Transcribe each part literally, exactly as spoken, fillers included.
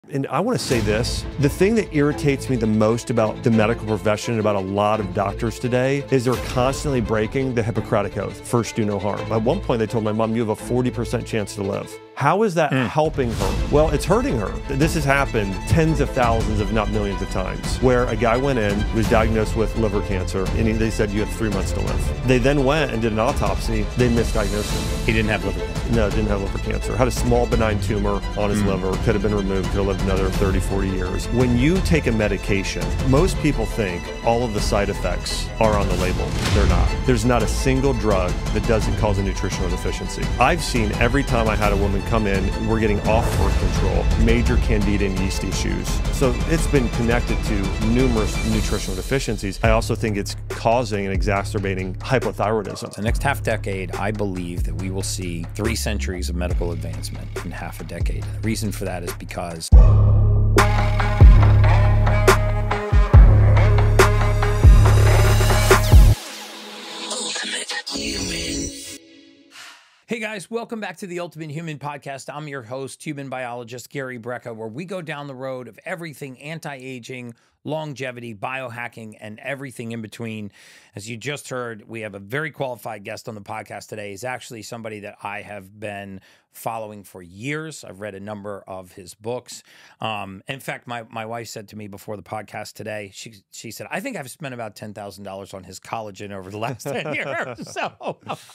And I want to say this, the thing that irritates me the most about the medical profession and about a lot of doctors today is they're constantly breaking the Hippocratic Oath, first do no harm. At one point they told my mom, you have a forty percent chance to live. How is that mm. helping her? Well, it's hurting her. This has happened tens of thousands, if not millions of times, where a guy went in, was diagnosed with liver cancer, and he, they said you have three months to live. They then went and did an autopsy. They misdiagnosed him. He didn't have liver cancer? No, didn't have liver cancer. Had a small benign tumor on his mm. liver, could have been removed, could have lived another thirty, forty years. When you take a medication, most people think all of the side effects are on the label. They're not. There's not a single drug that doesn't cause a nutritional deficiency. I've seen every time I had a woman come in, we're getting off birth control, major candida and yeast issues. So it's been connected to numerous nutritional deficiencies. I also think it's causing and exacerbating hypothyroidism. The next half decade, I believe that we will see three centuries of medical advancement in half a decade. The reason for that is because Hey guys, welcome back to the Ultimate Human Podcast. I'm your host, human biologist Gary Brecka, where we go down the road of everything anti-aging, longevity, biohacking, and everything in between. As you just heard, we have a very qualified guest on the podcast today. He's actually somebody that I have been following for years. I've read a number of his books. Um, in fact, my, my wife said to me before the podcast today, she she said, I think I've spent about ten thousand dollars on his collagen over the last ten years. So,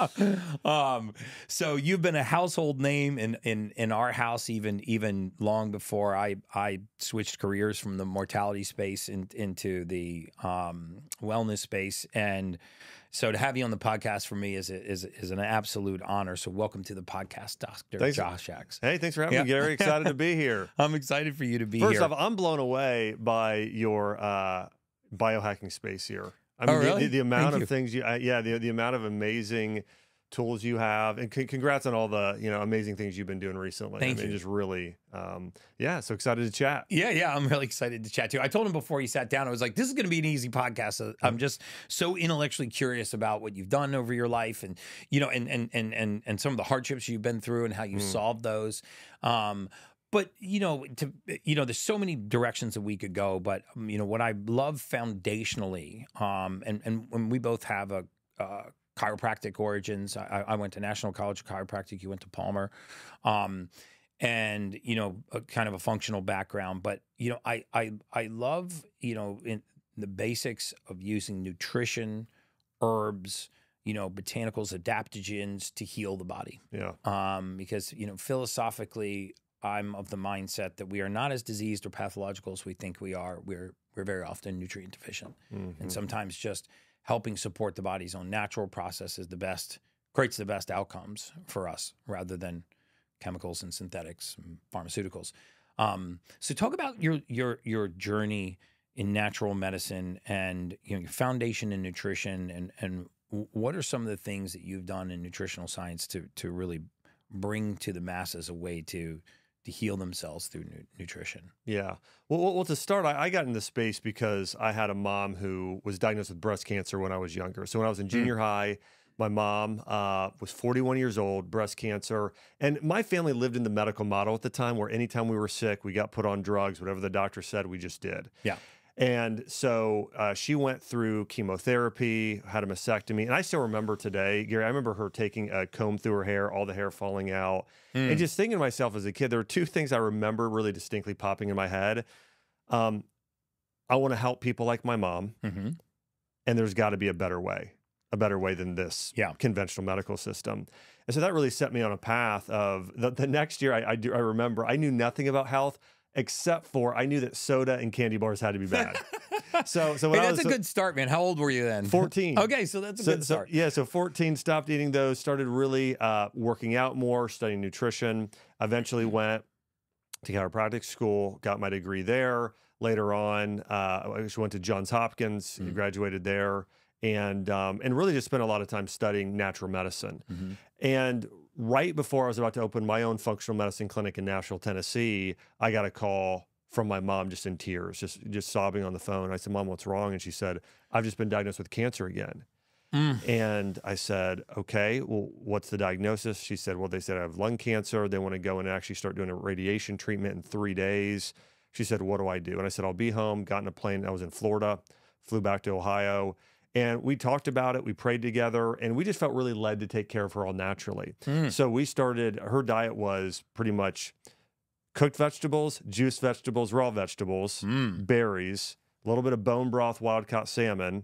um, so you've been a household name in, in, in our house, even, even long before I, I switched careers from the mortality space in, into the um, wellness space. And so to have you on the podcast for me is, is, is an absolute honor. So welcome to the podcast, Doctor Thanks. Josh Axe. Hey, thanks for having yeah. me, Gary. Excited to be here. I'm excited for you to be First here. First off, I'm blown away by your uh, biohacking space here. I mean, oh, really? the, the amount Thank of you. things you, uh, yeah, the, the amount of amazing tools you have, and c congrats on all the, you know, amazing things you've been doing recently. Thank I mean, you. Just really, um, yeah, so excited to chat. Yeah, yeah, I'm really excited to chat too. I told him before he sat down, I was like, this is going to be an easy podcast. So I'm just so intellectually curious about what you've done over your life, and you know, and and and and and some of the hardships you've been through and how you mm. solved those. Um, But, you know, to, you know, there's so many directions that we could go. But, um, you know, what I love foundationally, um, and, and when we both have a uh, chiropractic origins, I, I went to National College of Chiropractic, you went to Palmer, um, and, you know, a kind of a functional background. But, you know, I, I, I love, you know, in the basics of using nutrition, herbs, you know, botanicals, adaptogens to heal the body. Yeah. Um, because, you know, philosophically, I'm of the mindset that we are not as diseased or pathological as we think we are. We're we're very often nutrient deficient, mm-hmm. and sometimes just helping support the body's own natural process is the best, creates the best outcomes for us, rather than chemicals and synthetics and pharmaceuticals. Um, so, talk about your your your journey in natural medicine and you know your foundation in nutrition, and and what are some of the things that you've done in nutritional science to to really bring to the masses a way to to heal themselves through nu nutrition? Yeah. Well, well, to start, I, I got into space because I had a mom who was diagnosed with breast cancer when I was younger. So when I was in junior mm. high, my mom uh, was forty-one years old, breast cancer. And my family lived in the medical model at the time where anytime we were sick, we got put on drugs, whatever the doctor said, we just did. Yeah. And so uh, she went through chemotherapy, had a mastectomy. And I still remember today, Gary, I remember her taking a comb through her hair, all the hair falling out. Mm. And just thinking to myself as a kid, there were two things I remember really distinctly popping in my head. Um, I want to help people like my mom. Mm-hmm. And there's got to be a better way, a better way than this yeah. conventional medical system. And so that really set me on a path of the, the next year, I, I, do, I remember I knew nothing about health, except for I knew that soda and candy bars had to be bad. So, so when hey, I that's was, a good start, man. How old were you then? fourteen. Okay, so that's a so, good start. So, yeah, so fourteen, stopped eating those, started really uh, working out more, studying nutrition, eventually went to chiropractic school, got my degree there. Later on, uh, I actually went to Johns Hopkins, mm-hmm. graduated there, and, um, and really just spent a lot of time studying natural medicine. Mm-hmm. And right before I was about to open my own functional medicine clinic in Nashville, Tennessee, I got a call from my mom just in tears, just just sobbing on the phone. I said, Mom, what's wrong? And she said, I've just been diagnosed with cancer again. Mm. And I said, okay, well, what's the diagnosis? She said, well, they said I have lung cancer. They want to go and actually start doing a radiation treatment in three days. She said, what do I do? And I said, I'll be home. Got in a plane. I was in Florida, flew back to Ohio. And we talked about it. We prayed together. And we just felt really led to take care of her all naturally. Mm. So we started, her diet was pretty much cooked vegetables, juiced vegetables, raw vegetables, Mm. berries, a little bit of bone broth, wild-caught salmon.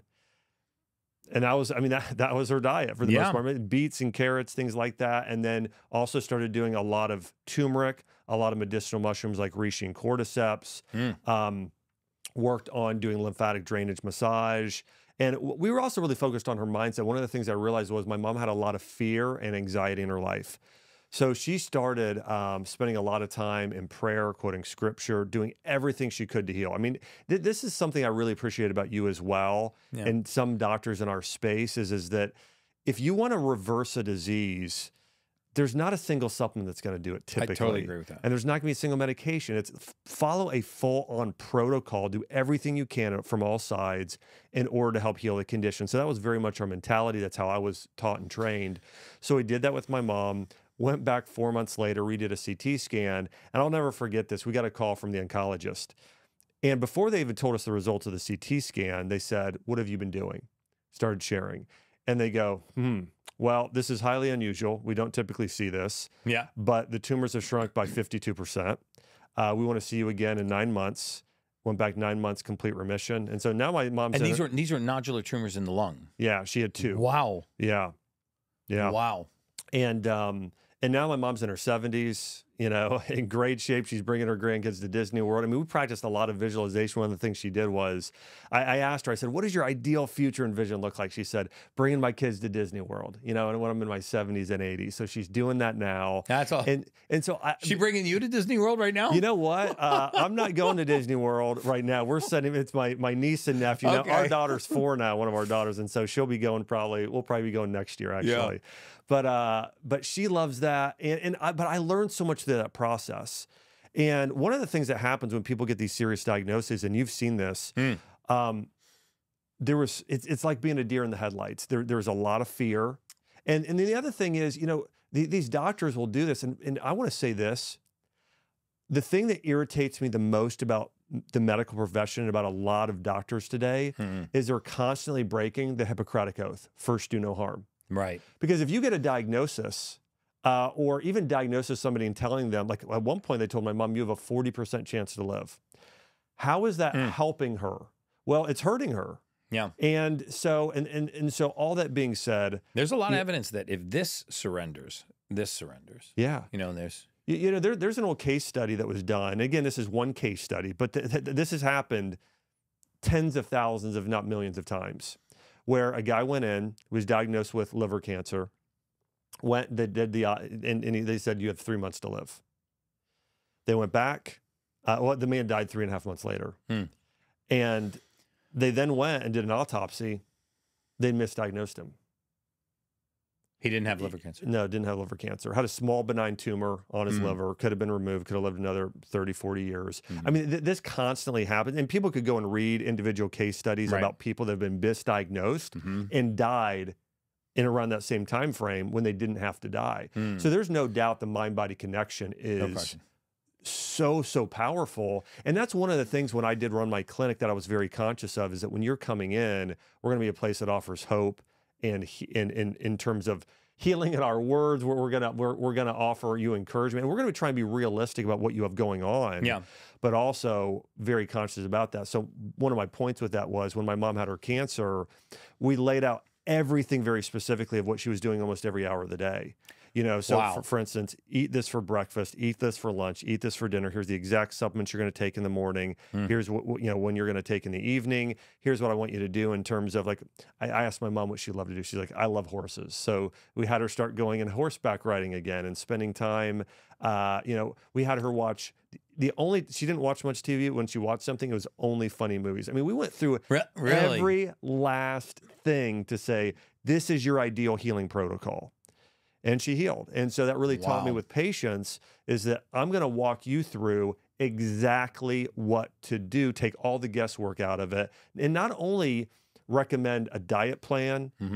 And that was, I mean, that, that was her diet for the Yeah. most part. Beets and carrots, things like that. And then also started doing a lot of turmeric, a lot of medicinal mushrooms like reishi and cordyceps. Mm. Um, worked on doing lymphatic drainage massage. And w- we were also really focused on her mindset. One of the things I realized was my mom had a lot of fear and anxiety in her life. So she started um, spending a lot of time in prayer, quoting scripture, doing everything she could to heal. I mean, th- this is something I really appreciate about you as well, Yeah. and some doctors in our space, is, is that if you want to reverse a disease, there's not a single supplement that's going to do it typically. I totally agree with that. And there's not going to be a single medication. It's f- follow a full-on protocol, do everything you can from all sides in order to help heal the condition. So that was very much our mentality. That's how I was taught and trained. So we did that with my mom. Went back four months later, redid a C T scan, and I'll never forget this. We got a call from the oncologist. And before they even told us the results of the C T scan, they said, what have you been doing? Started sharing. And they go, hmm, well, this is highly unusual. We don't typically see this, Yeah. but the tumors have shrunk by fifty-two percent. Uh, we want to see you again in nine months. Went back nine months, complete remission. And so now my mom's And in these her- were these were nodular tumors in the lung. yeah, she had two. Wow. Yeah. Yeah. Wow. And um, and now my mom's in her seventies, you know, in great shape. She's bringing her grandkids to Disney World. I mean, we practiced a lot of visualization. One of the things she did was, I, I asked her, I said, what does your ideal future and vision look like? She said, bringing my kids to Disney World, you know, and when I'm in my seventies and eighties. So she's doing that now. That's all. And and so I, She bringing you to Disney World right now? you know what? Uh, I'm not going to Disney World right now. We're sending, it's my, my niece and nephew. Now, Okay. our daughter's four now, one of our daughters. And so she'll be going probably, we'll probably be going next year, actually. But uh, but she loves that. And, and I, but I learned so much through that process. And one of the things that happens when people get these serious diagnoses, and you've seen this, Mm. um, there was, it's, it's like being a deer in the headlights. There, there's a lot of fear. And, and then the other thing is, you know, the, these doctors will do this. And, and I want to say this. The thing that irritates me the most about the medical profession and about a lot of doctors today Mhm. is they're constantly breaking the Hippocratic Oath, first do no harm. Right. Because if you get a diagnosis uh, or even diagnosis somebody and telling them, like at one point they told my mom, you have a forty percent chance to live. How is that Mm. helping her? Well, it's hurting her. Yeah. And so, and, and, and so all that being said, There's a lot of Yeah. evidence that if this surrenders, this surrenders. yeah. You know, and there's You, you know, there, there's an old case study that was done. Again, this is one case study, but th th this has happened tens of thousands, if not millions of times, where a guy went in, was diagnosed with liver cancer, went, they did the, uh, and, and he, they said, you have three months to live. They went back. Uh, well, the man died three and a half months later. Hmm. And they then went and did an autopsy. They misdiagnosed him. he didn't have liver cancer. No, didn't have liver cancer. Had a small benign tumor on his Mm. liver. Could have been removed. Could have lived another thirty, forty years. Mhm. I mean, th this constantly happens. And people could go and read individual case studies Right. about people that have been misdiagnosed Mhm. and died in around that same time frame when they didn't have to die. Mm. So there's no doubt the mind-body connection No is question. so, so powerful. And that's one of the things when I did run my clinic that I was very conscious of, is that when you're coming in, we're going to be a place that offers hope and he- in, in, in terms of healing in our words, where we're going to, we're, we're going to offer you encouragement. And we're going to try and be realistic about what you have going on, Yeah. but also very conscious about that. So one of my points with that was when my mom had her cancer, we laid out everything very specifically of what she was doing almost every hour of the day. You know, so Wow. for, for instance, eat this for breakfast, eat this for lunch, eat this for dinner. Here's the exact supplements you're going to take in the morning. Mm. Here's what, what, you know, when you're going to take in the evening. Here's what I want you to do in terms of, like, I, I asked my mom what she loved to do. She's like, I love horses. So we had her start going and horseback riding again and spending time. Uh, you know, we had her watch the only, she didn't watch much T V. When she watched something, it was only funny movies. I mean, we went through Re- really? every last thing to say, this is your ideal healing protocol. And she healed. And so that really taught me Wow. with patience is that I'm going to walk you through exactly what to do, take all the guesswork out of it, and not only recommend a diet plan, Mm-hmm.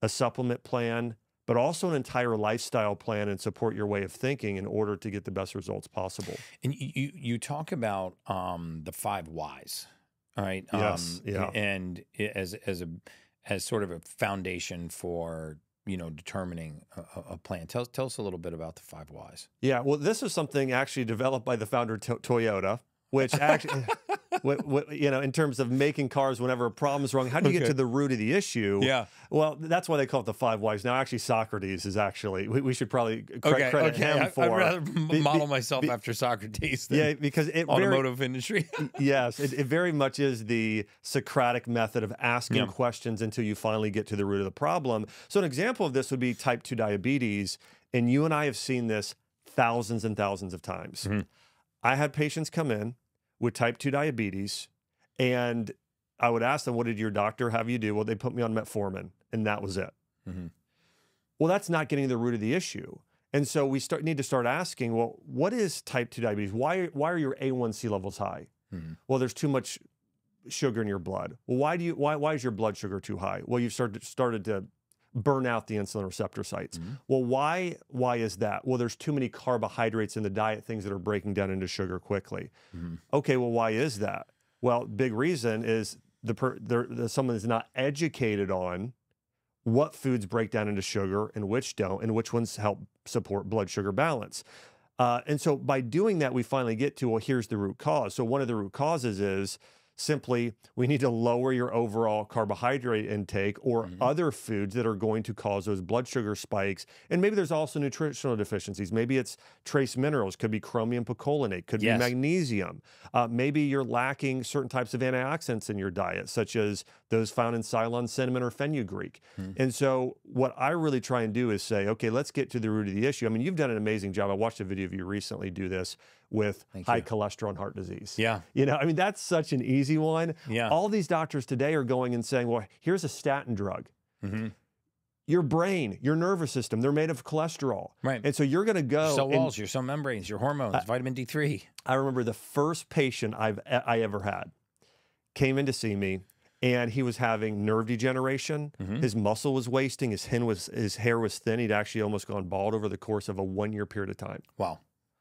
a supplement plan, but also an entire lifestyle plan and support your way of thinking in order to get the best results possible. And you you talk about um, the five whys, all right? Yes, Um, yeah. And as as a as sort of a foundation for, you know, determining a, a plan. Tell tell us a little bit about the five whys. Yeah, well, this is something actually developed by the founder of to- Toyota, which actually, what, what, you know, in terms of making cars whenever a problem is wrong, how do you Okay. get to the root of the issue? Yeah. Well, that's why they call it the five whys. Now, actually, Socrates is actually, we, we should probably cre- Okay, credit okay. him I, for. I'd rather be- model be- myself be- after Socrates than Yeah, because it very, automotive industry. yes, it, it very much is the Socratic method of asking Yeah. questions until you finally get to the root of the problem. So an example of this would be type two diabetes, and you and I have seen this thousands and thousands of times. Mm-hmm. I had patients come in with type two diabetes, and I would ask them, what did your doctor have you do? Well, they put me on metformin, and that was it. Mm-hmm. Well, that's not getting to the root of the issue. And so we start need to start asking, well, what is type two diabetes? Why, why are your A one C levels high? Mm-hmm. Well, there's too much sugar in your blood. Well, why do you why why is your blood sugar too high? Well, you've started started to burn out the insulin receptor sites. Mm-hmm. Well, why why is that? Well, there's too many carbohydrates in the diet, things that are breaking down into sugar quickly. Mm-hmm. Okay, well, why is that? Well, big reason is the, per, the, the someone is not educated on what foods break down into sugar and which don't, and which ones help support blood sugar balance. Uh, and so by doing that, we finally get to, well, here's the root cause. So one of the root causes is simply we need to lower your overall carbohydrate intake or Mm-hmm. other foods that are going to cause those blood sugar spikes. And maybe there's also nutritional deficiencies. Maybe it's trace minerals, could be chromium picolinate, could Yes. be magnesium. Uh, maybe you're lacking certain types of antioxidants in your diet, such as those found in Ceylon cinnamon or fenugreek. Mm-hmm. And so what I really try and do is say, okay, let's get to the root of the issue. I mean, you've done an amazing job. I watched a video of you recently do this with Thank high you. cholesterol and heart disease. Yeah. You know, I mean, that's such an easy one. Yeah. All these doctors today are going and saying, well, here's a statin drug. Mm-hmm. Your brain, your nervous system, they're made of cholesterol. Right. And so you're going to go. Your cell and walls, your cell membranes, your hormones, vitamin D three. I remember the first patient I've I ever had came in to see me, and he was having nerve degeneration. Mm-hmm. His muscle was wasting. His, hin was, his hair was thin. He'd actually almost gone bald over the course of a one-year period of time. Wow.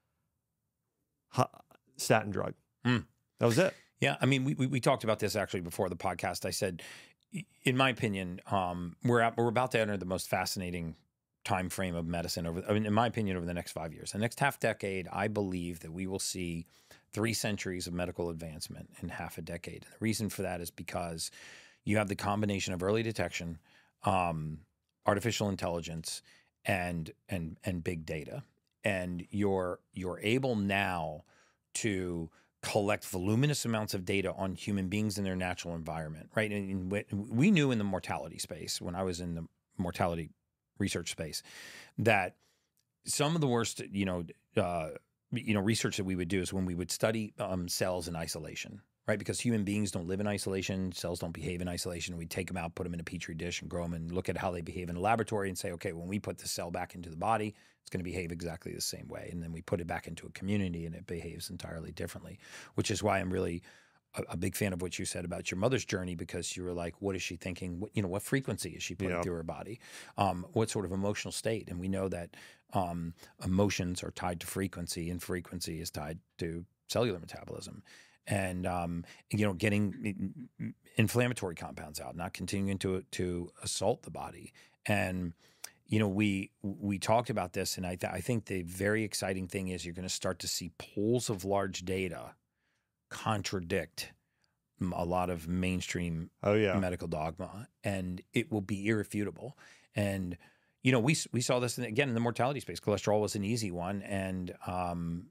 Ha, statin drug. Mm. That was it. Yeah, I mean, we, we we talked about this actually before the podcast. I said, in my opinion, um, we're at, we're about to enter the most fascinating time frame of medicine over. I mean, in my opinion, over the next five years, the next half decade, I believe that we will see three centuries of medical advancement in half a decade. And the reason for that is because you have the combination of early detection, um, artificial intelligence, and and and big data, and you're you're able now to collect voluminous amounts of data on human beings in their natural environment, right? And, and we knew in the mortality space, when I was in the mortality research space, that some of the worst, you know, uh, you know, research that we would do is when we would study um, cells in isolation, right? Because human beings don't live in isolation, cells don't behave in isolation. We take them out, put them in a petri dish, and grow them, and look at how they behave in a laboratory, and say, okay, when we put the cell back into the body, it's going to behave exactly the same way. And then we put it back into a community, and it behaves entirely differently. Which is why I'm really a, a big fan of what you said about your mother's journey, because you were like, what is she thinking? What, you know, what frequency is she putting Yeah. through her body? Um, what sort of emotional state? And we know that um, emotions are tied to frequency, and frequency is tied to cellular metabolism. And, um, you know, getting inflammatory compounds out, not continuing to to assault the body. And, you know, we we talked about this, and I, th I think the very exciting thing is you're going to start to see pools of large data contradict a lot of mainstream Oh, yeah. medical dogma, and it will be irrefutable. And, you know, we we saw this in, again in the mortality space. Cholesterol was an easy one, and um,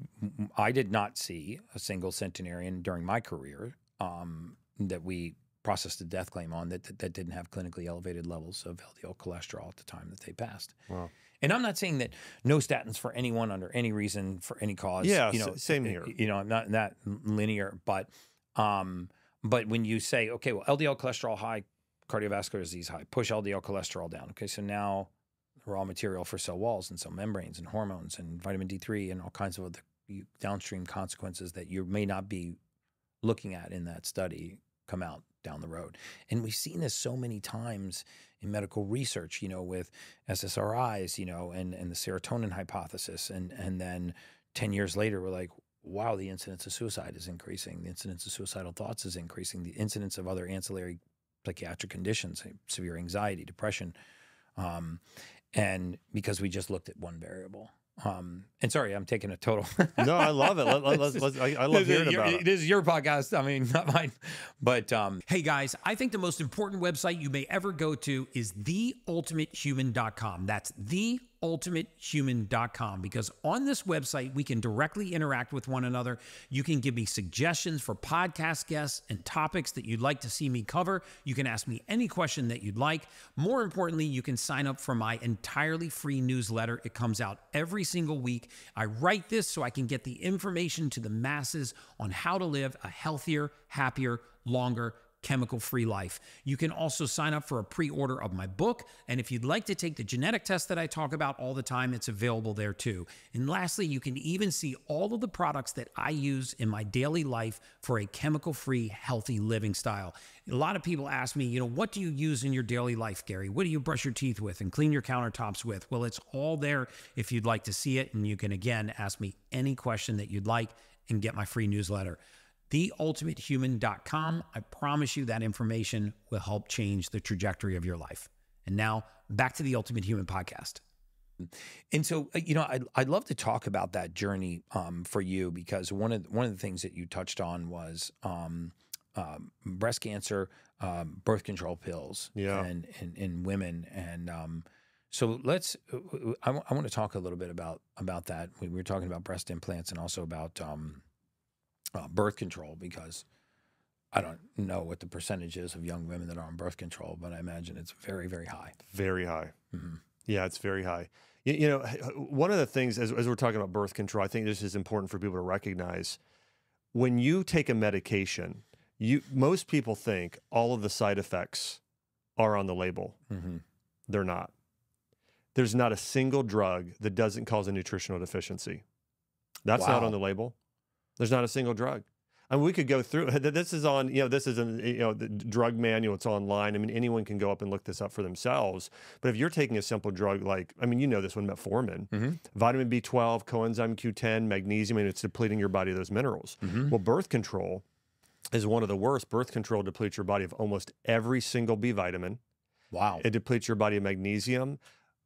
I did not see a single centenarian during my career um, that we processed a death claim on that, that that didn't have clinically elevated levels of L D L cholesterol at the time that they passed. Wow. And I'm not saying that no statins for anyone under any reason for any cause. Yeah, you know, s- same here. You know, I'm not that linear, but um, but when you say, okay, well, L D L cholesterol high, cardiovascular disease high, push L D L cholesterol down. Okay, so now raw material for cell walls and cell membranes and hormones and vitamin D three and all kinds of other downstream consequences that you may not be looking at in that study come out down the road. And we've seen this so many times in medical research, you know, with S S R Is, you know, and, and the serotonin hypothesis. And, and then ten years later, we're like, wow, the incidence of suicide is increasing. The incidence of suicidal thoughts is increasing. The incidence of other ancillary psychiatric conditions, severe anxiety, depression. Um, and because we just looked at one variable. Um, and sorry, I'm taking a total. No, I love it. Let, let, let's, let's, I, I love hearing about it. This is your podcast. I mean, not mine. But um, hey, guys, I think the most important website you may ever go to is the ultimate human dot com. That's the ultimate human dot com, because on this website, we can directly interact with one another. You can give me suggestions for podcast guests and topics that you'd like to see me cover. You can ask me any question that you'd like. More importantly, you can sign up for my entirely free newsletter. It comes out every single week. I write this so I can get the information to the masses on how to live a healthier, happier, longer, chemical-free life. You can also sign up for a pre-order of my book. And if you'd like to take the genetic test that I talk about all the time, it's available there too. And lastly, you can even see all of the products that I use in my daily life for a chemical-free, healthy living style. A lot of people ask me, you know, what do you use in your daily life, Gary? What do you brush your teeth with and clean your countertops with? Well, it's all there if you'd like to see it. And you can, again, ask me any question that you'd like and get my free newsletter. the ultimate human dot com. I promise you that information will help change the trajectory of your life. And now back to the Ultimate Human podcast. And so, you know, I'd, I'd love to talk about that journey um, for you, because one of, one of the things that you touched on was um, um, breast cancer, um, birth control pills yeah. and, and, and women. And um, so let's, I, I want to talk a little bit about, about that. We were talking about breast implants and also about um, Uh, birth control, because I don't know what the percentage is of young women that are on birth control, but I imagine it's very, very high. Very high. Mm-hmm. Yeah, it's very high. You, you know, one of the things, as, as we're talking about birth control, I think this is important for people to recognize. When you take a medication, you most people think all of the side effects are on the label. Mm-hmm. They're not. There's not a single drug that doesn't cause a nutritional deficiency. That's Wow. not on the label. There's not a single drug. I mean, we could go through, this is on, you know, this is, an, you know, the drug manual, it's online. I mean, anyone can go up and look this up for themselves. But if you're taking a simple drug like, I mean, you know this one, metformin, Mm-hmm. vitamin B twelve, coenzyme Q ten, magnesium, and it's depleting your body of those minerals. Mm-hmm. Well, birth control is one of the worst. Birth control depletes your body of almost every single B vitamin. Wow. It depletes your body of magnesium.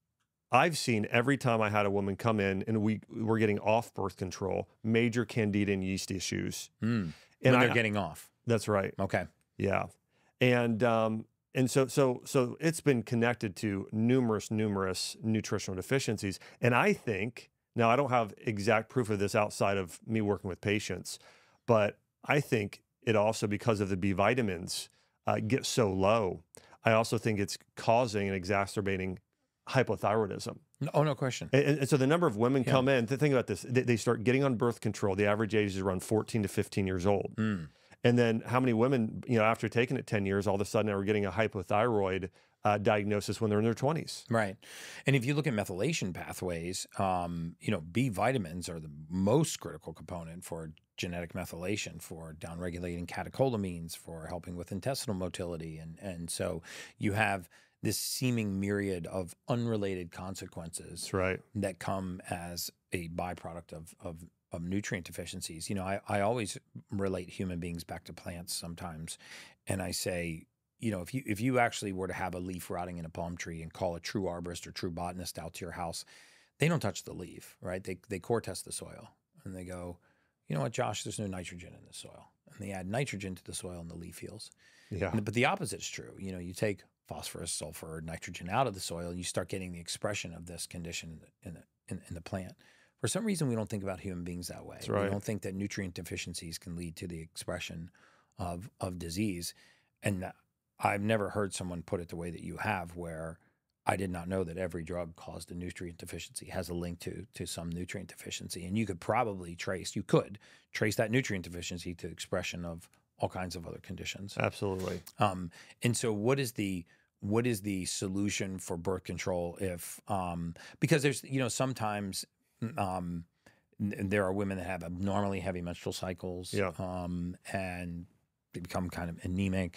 I've seen every time I had a woman come in and we were getting off birth control, major candida and yeast issues. Mm. And when they're I, getting off. That's right. Okay. Yeah. And um, and so so so it's been connected to numerous, numerous nutritional deficiencies. And I think, now I don't have exact proof of this outside of me working with patients, but I think it also, because of the B vitamins, uh, get so low, I also think it's causing and exacerbating hypothyroidism. Oh, no question. And, and so the number of women Yeah. come in, th- think about this, they, they start getting on birth control. The average age is around fourteen to fifteen years old. Mm. And then how many women, you know, after taking it ten years, all of a sudden are getting a hypothyroid uh, diagnosis when they're in their twenties. Right. And if you look at methylation pathways, um, you know, B vitamins are the most critical component for genetic methylation, for downregulating catecholamines, for helping with intestinal motility. And, and so you have this seeming myriad of unrelated consequences That's right. that come as a byproduct of, of, of nutrient deficiencies. You know, I, I always relate human beings back to plants sometimes. And I say, you know, if you, if you actually were to have a leaf rotting in a palm tree and call a true arborist or true botanist out to your house, they don't touch the leaf, right? They, they core test the soil and they go, you know what, Josh, there's no nitrogen in the soil. And they add nitrogen to the soil and the leaf heals. Yeah. And, but the opposite is true. You know, you take phosphorus, sulfur, nitrogen out of the soil, and you start getting the expression of this condition in the, in the, in, in the plant. For some reason, we don't think about human beings that way. That's right. We don't think that nutrient deficiencies can lead to the expression of, of disease. And I've never heard someone put it the way that you have, where I did not know that every drug caused a nutrient deficiency, has a link to, to some nutrient deficiency. And you could probably trace, you could trace that nutrient deficiency to expression of all kinds of other conditions. Absolutely. Um, and so what is the, what is the solution for birth control if, um, because there's, you know, sometimes, um, there are women that have abnormally heavy menstrual cycles, Yeah. um, and they become kind of anemic.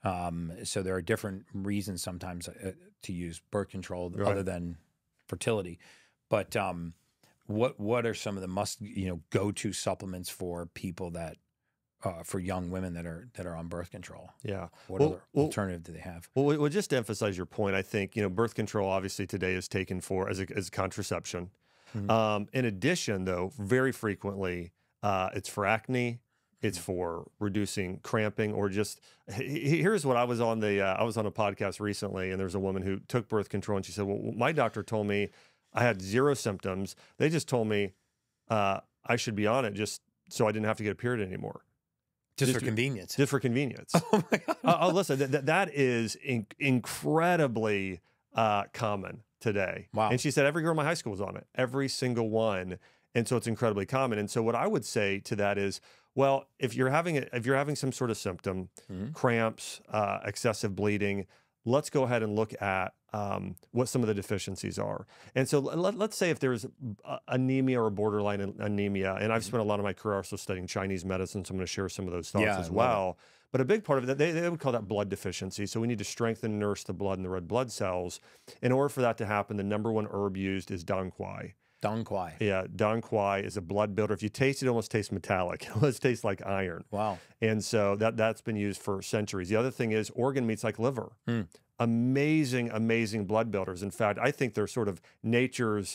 Um, so there are different reasons sometimes uh, to use birth control Right. other than fertility. But um, what what are some of the must you know go to supplements for people that uh, for young women that are that are on birth control? Yeah. What Well, other well, alternative do they have? Well, well, just to emphasize your point, I think, you know, birth control obviously today is taken for as a, as contraception. Mhm. Um, in addition, though, very frequently, uh, it's for acne, it's for reducing cramping, or just he- he- here's what I was on the uh, I was on a podcast recently, and there's a woman who took birth control, and she said, "Well, my doctor told me I had zero symptoms. They just told me uh, I should be on it just so I didn't have to get a period anymore." Just, Just- for convenience. Just for convenience. Oh my God. Uh, oh, listen, that that that is in, incredibly uh, common today. Wow. And she said every girl in my high school was on it, every single one. And so it's incredibly common. And so what I would say to that is, well, if you're having a, if you're having some sort of symptom, Mhm. cramps, uh, excessive bleeding, let's go ahead and look at um, what some of the deficiencies are. And so let, let's say if there's uh, anemia or borderline an- anemia, and I've spent a lot of my career also studying Chinese medicine, so I'm going to share some of those thoughts Yeah, I as love well. But a big part of it, they, they would call that blood deficiency. So we need to strengthen and nourish the blood and the red blood cells. In order for that to happen, the number one herb used is dong quai. Dong Quai. Yeah, dong quai is a blood builder. If you taste it, it almost tastes metallic. It almost tastes like iron. Wow. And so that, that's been used for centuries. The other thing is organ meats like liver. Hmm. Amazing, amazing blood builders. In fact, I think they're sort of nature's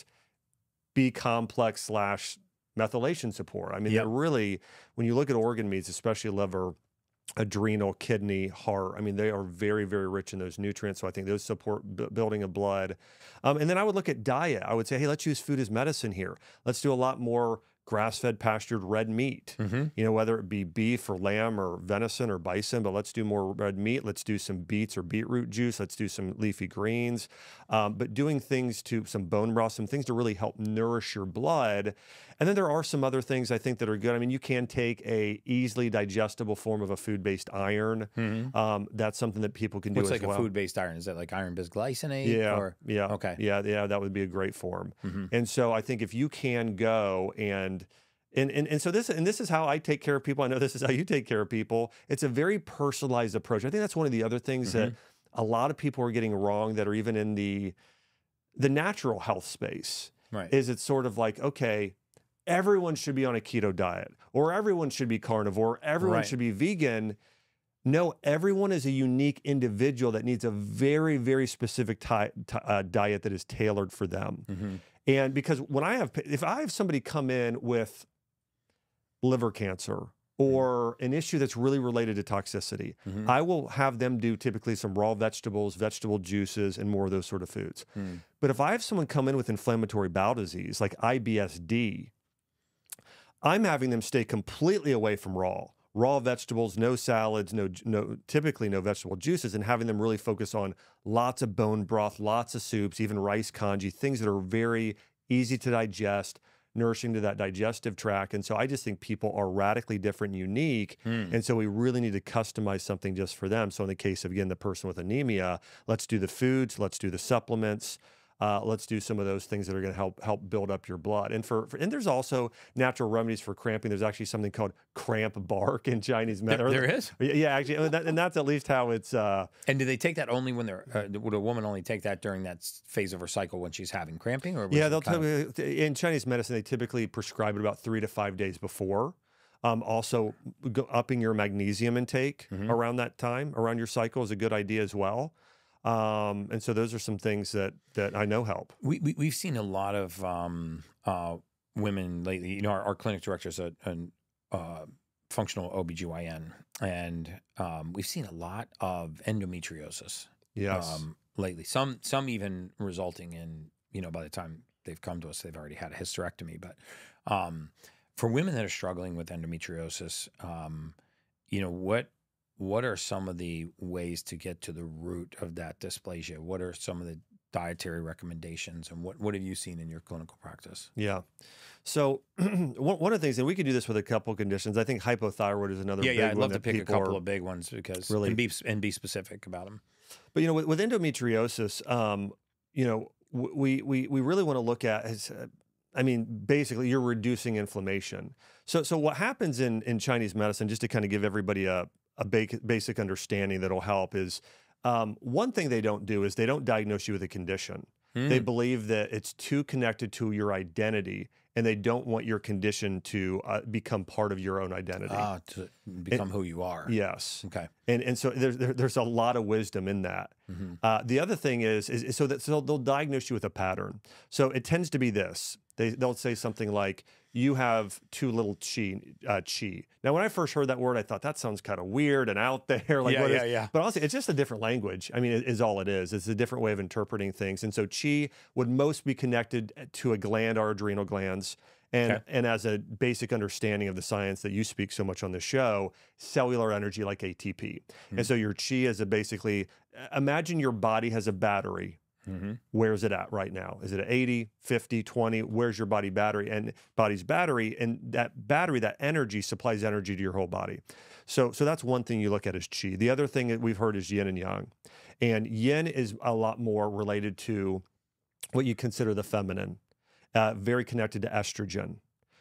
B complex slash methylation support. I mean, Yep. they're really, when you look at organ meats, especially liver, adrenal, kidney, heart, I mean, they are very, very rich in those nutrients. So I think those support b- building of blood. Um, and then I would look at diet. I would say, hey, let's use food as medicine here. Let's do a lot more grass-fed, pastured red meat. Mm-hmm. You know, whether it be beef or lamb or venison or bison, but let's do more red meat. Let's do some beets or beetroot juice. Let's do some leafy greens. Um, but doing things to some bone broth, some things to really help nourish your blood. And then there are some other things I think that are good. I mean, you can take a easily digestible form of a food-based iron. Mm-hmm. Um, that's something that people can do What's as like well. a food-based iron? Is that like iron bisglycinate? Yeah, Or? yeah, Okay. yeah, yeah. That would be a great form. Mm-hmm. And so I think if you can go and and, and and so this and this is how I take care of people. I know this is how you take care of people. It's a very personalized approach. I think that's one of the other things Mm-hmm. that a lot of people are getting wrong that are even in the the natural health space. Right. Is it's sort of like, okay, everyone should be on a keto diet, or everyone should be carnivore, everyone Right. should be vegan. No, everyone is a unique individual that needs a very, very specific ty- t- uh, diet that is tailored for them. Mm-hmm. And because when I have, if I have somebody come in with liver cancer or an issue that's really related to toxicity, Mm-hmm. I will have them do typically some raw vegetables, vegetable juices, and more of those sort of foods. Mm. But if I have someone come in with inflammatory bowel disease, like I B S D, I'm having them stay completely away from raw, raw vegetables, no salads, no, no, typically no vegetable juices, and having them really focus on lots of bone broth, lots of soups, even rice congee, things that are very easy to digest, nourishing to that digestive tract. And so I just think people are radically different and unique. Mm. And so we really need to customize something just for them. So in the case of, again, the person with anemia, let's do the foods, let's do the supplements. Uh, let's do some of those things that are going to help help build up your blood. And for, for and there's also natural remedies for cramping. There's actually something called cramp bark in Chinese medicine. There, there is. Yeah, actually, and, that, and that's at least how it's. Uh, And do they take that only when they're? Uh, would a woman only take that during that s- phase of her cycle when she's having cramping? Or was yeah, it they'll kind of- tell you in Chinese medicine they typically prescribe it about three to five days before. Um, also, go, upping your magnesium intake Mhm. around that time, around your cycle, is a good idea as well. Um, and so those are some things that that I know help. We, we we've seen a lot of um, uh, women lately. You know, our, our clinic director is a, an uh, functional O B G Y N, and um, we've seen a lot of endometriosis Yes. um, lately. Some some even resulting in, you know, by the time they've come to us, they've already had a hysterectomy. But um, for women that are struggling with endometriosis, um, you know, what what are some of the ways to get to the root of that dysplasia? What are some of the dietary recommendations, and what what have you seen in your clinical practice? Yeah. So one, one of the things, and we could do this with a couple conditions. I think hypothyroid is another Yeah, big yeah, I'd one love to that pick a people couple are- of big ones because really- and be and be specific about them. But you know, with, with endometriosis, um, you know, w- we we we really want to look at is, uh, I mean, basically, you're reducing inflammation. So so what happens in in Chinese medicine, just to kind of give everybody a a ba basic understanding that'll help is um, one thing they don't do is they don't diagnose you with a condition. Mm. They believe that it's too connected to your identity, and they don't want your condition to uh, become part of your own identity. Ah, to become and, who you are. Yes. Okay. And and so there's there, there's a lot of wisdom in that. Mm-hmm. uh, the other thing is, is, is so that so they'll diagnose you with a pattern. So it tends to be this. They they'll say something like, you have too little chi. Uh, chi. Now, when I first heard that word, I thought that sounds kind of weird and out there. Like, yeah, what yeah, is, yeah. But honestly, it's just a different language. I mean, it is all it is. It's a different way of interpreting things. And so chi would most be connected to a gland, our adrenal glands. And, okay. and as a basic understanding of the science that you speak so much on the show, cellular energy like A T P. Mm-hmm. And so your chi is a basically, imagine your body has a battery. Mm-hmm. Where's it at right now? Is it at eighty, fifty, twenty? Where's your body battery and body's battery? And that battery, that energy supplies energy to your whole body. So, so that's one thing you look at as chi. The other thing that we've heard is yin and yang. And yin is a lot more related to what you consider the feminine, uh, very connected to estrogen.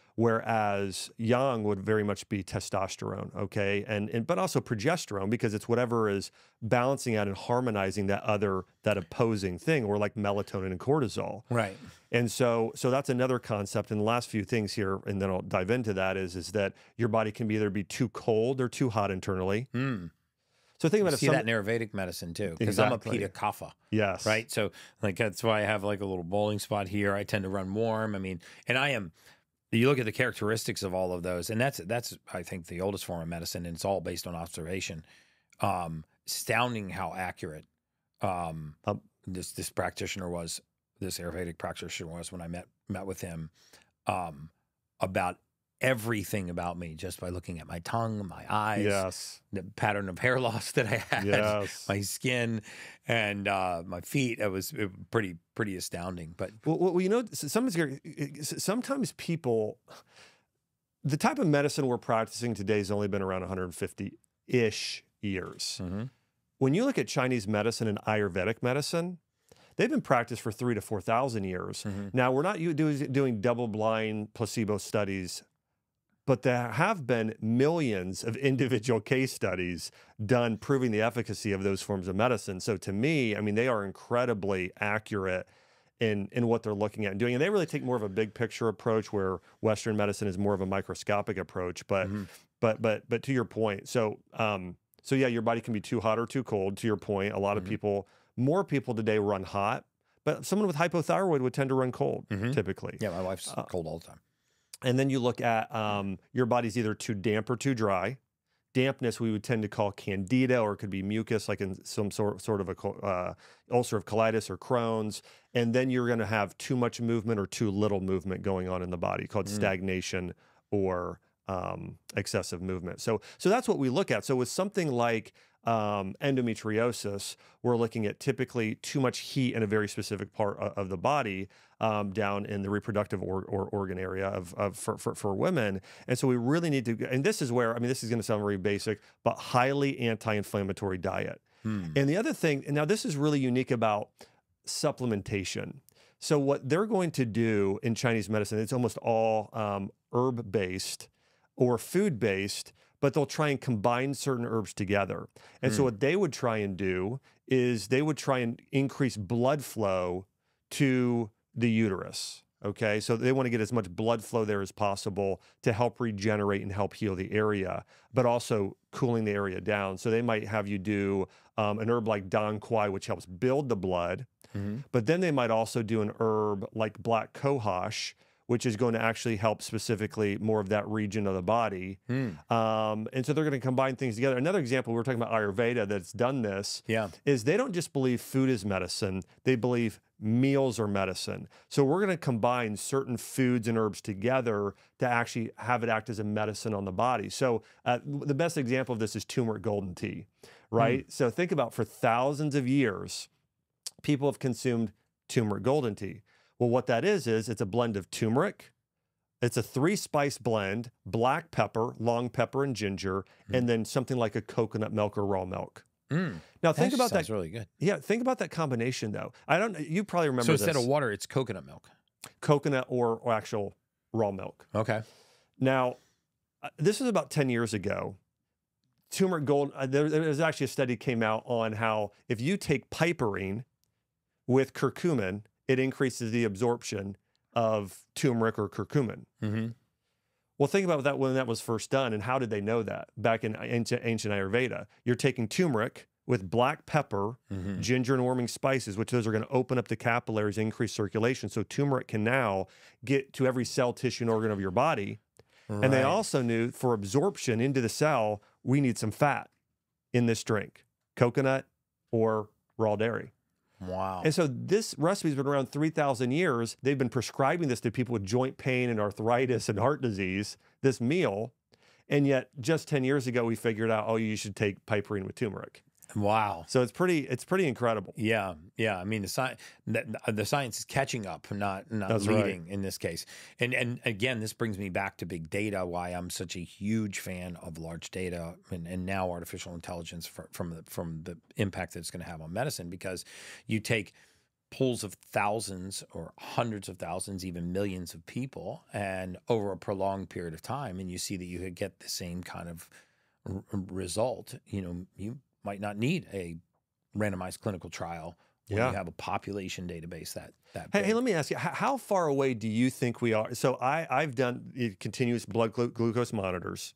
Whereas yang would very much be testosterone, okay? And, and but also progesterone, because it's whatever is balancing out and harmonizing that other, that opposing thing, or like melatonin and cortisol. Right. And so so that's another concept. And the last few things here, and then I'll dive into that, is, is that your body can be either be too cold or too hot internally. Mm. So think about it. See some, that in Ayurvedic medicine too, because exactly. I'm a Pitta Kapha. Yes. Right? So like that's why I have like a little bowling spot here. I tend to run warm. I mean, and I am... You look at the characteristics of all of those, and that's that's I think the oldest form of medicine, and it's all based on observation. Um, astounding how accurate um, um, this this practitioner was, this Ayurvedic practitioner was when I met met with him um, about everything about me just by looking at my tongue, my eyes, yes, the pattern of hair loss that I had, yes, my skin, and uh, my feet. It was it, pretty pretty astounding. But well, well, you know, sometimes sometimes people, the type of medicine we're practicing today has only been around one hundred fifty-ish years. Mm-hmm. When you look at Chinese medicine and Ayurvedic medicine, they've been practiced for three to four thousand years. Mm-hmm. Now, we're not doing doing double-blind placebo studies, but there have been millions of individual case studies done proving the efficacy of those forms of medicine. So to me, I mean, they are incredibly accurate in, in what they're looking at and doing. And they really take more of a big picture approach, where Western medicine is more of a microscopic approach. But mm-hmm. but but but to your point, so um, so yeah, your body can be too hot or too cold. To your point, a lot mm-hmm. of people, more people today run hot, but someone with hypothyroid would tend to run cold mm-hmm. typically. Yeah, my wife's uh, cold all the time. And then you look at um, your body's either too damp or too dry. Dampness we would tend to call candida, or it could be mucus, like in some sort, sort of a uh, ulcerative colitis or Crohn's. And then you're going to have too much movement or too little movement going on in the body, called mm. stagnation or um, excessive movement. So, so that's what we look at. So with something like um, endometriosis, we're looking at typically too much heat in a very specific part of, of the body, um, down in the reproductive or, or organ area of, of for, for, for women. And so we really need to, and this is where, I mean, this is going to sound very basic, but highly anti-inflammatory diet. Hmm. And the other thing, and now this is really unique about supplementation. So what they're going to do in Chinese medicine, it's almost all um, herb-based or food-based, but they'll try and combine certain herbs together. And mm. so what they would try and do is they would try and increase blood flow to the uterus, okay? So they want to get as much blood flow there as possible to help regenerate and help heal the area, but also cooling the area down. So they might have you do um, an herb like Dan Quai, which helps build the blood, mm-hmm. but then they might also do an herb like black cohosh, which is going to actually help specifically more of that region of the body. Mm. Um, and so they're going to combine things together. Another example, we were talking about Ayurveda that's done this, yeah. is they don't just believe food is medicine, they believe meals are medicine. So we're going to combine certain foods and herbs together to actually have it act as a medicine on the body. So uh, the best example of this is turmeric golden tea, right? Mm. So think about, for thousands of years, people have consumed turmeric golden tea. Well, what that is, is it's a blend of turmeric, it's a three spice blend, black pepper, long pepper, and ginger, mm. and then something like a coconut milk or raw milk. Mm. Now think that about sounds that. really good. Yeah, think about that combination though. I don't. You probably remember. So this. instead of water, it's coconut milk. Coconut or, or actual raw milk. Okay. Now, uh, this is about ten years ago. turmeric gold, uh, there, there's actually a study came out on how if you take piperine with curcumin, it increases the absorption of turmeric or curcumin. Mm-hmm. Well, think about that when that was first done, and how did they know that? Back in ancient, ancient Ayurveda, you're taking turmeric with black pepper, Mm-hmm. ginger, and warming spices, which those are going to open up the capillaries, increase circulation. So turmeric can now get to every cell, tissue, and organ of your body. Right. And they also knew for absorption into the cell, we need some fat in this drink, coconut or raw dairy. Wow. And so this recipe's been around three thousand years. They've been prescribing this to people with joint pain and arthritis and heart disease, this meal. And yet just ten years ago, we figured out, oh, you should take piperine with turmeric. Wow. So it's pretty, it's pretty incredible. Yeah, yeah. I mean, the science, the, the science is catching up, not not That's leading right. in this case. And and again, this brings me back to big data. Why I'm such a huge fan of large data and, and now artificial intelligence for, from the from the impact that it's going to have on medicine. Because you take pools of thousands or hundreds of thousands, even millions of people, and over a prolonged period of time, and you see that you could get the same kind of r result. You know, you might not need a randomized clinical trial when Yeah. you have a population database that that Hey, big. hey, let me ask you, how, how far away do you think we are? So I, I've done uh, continuous blood glu glucose monitors.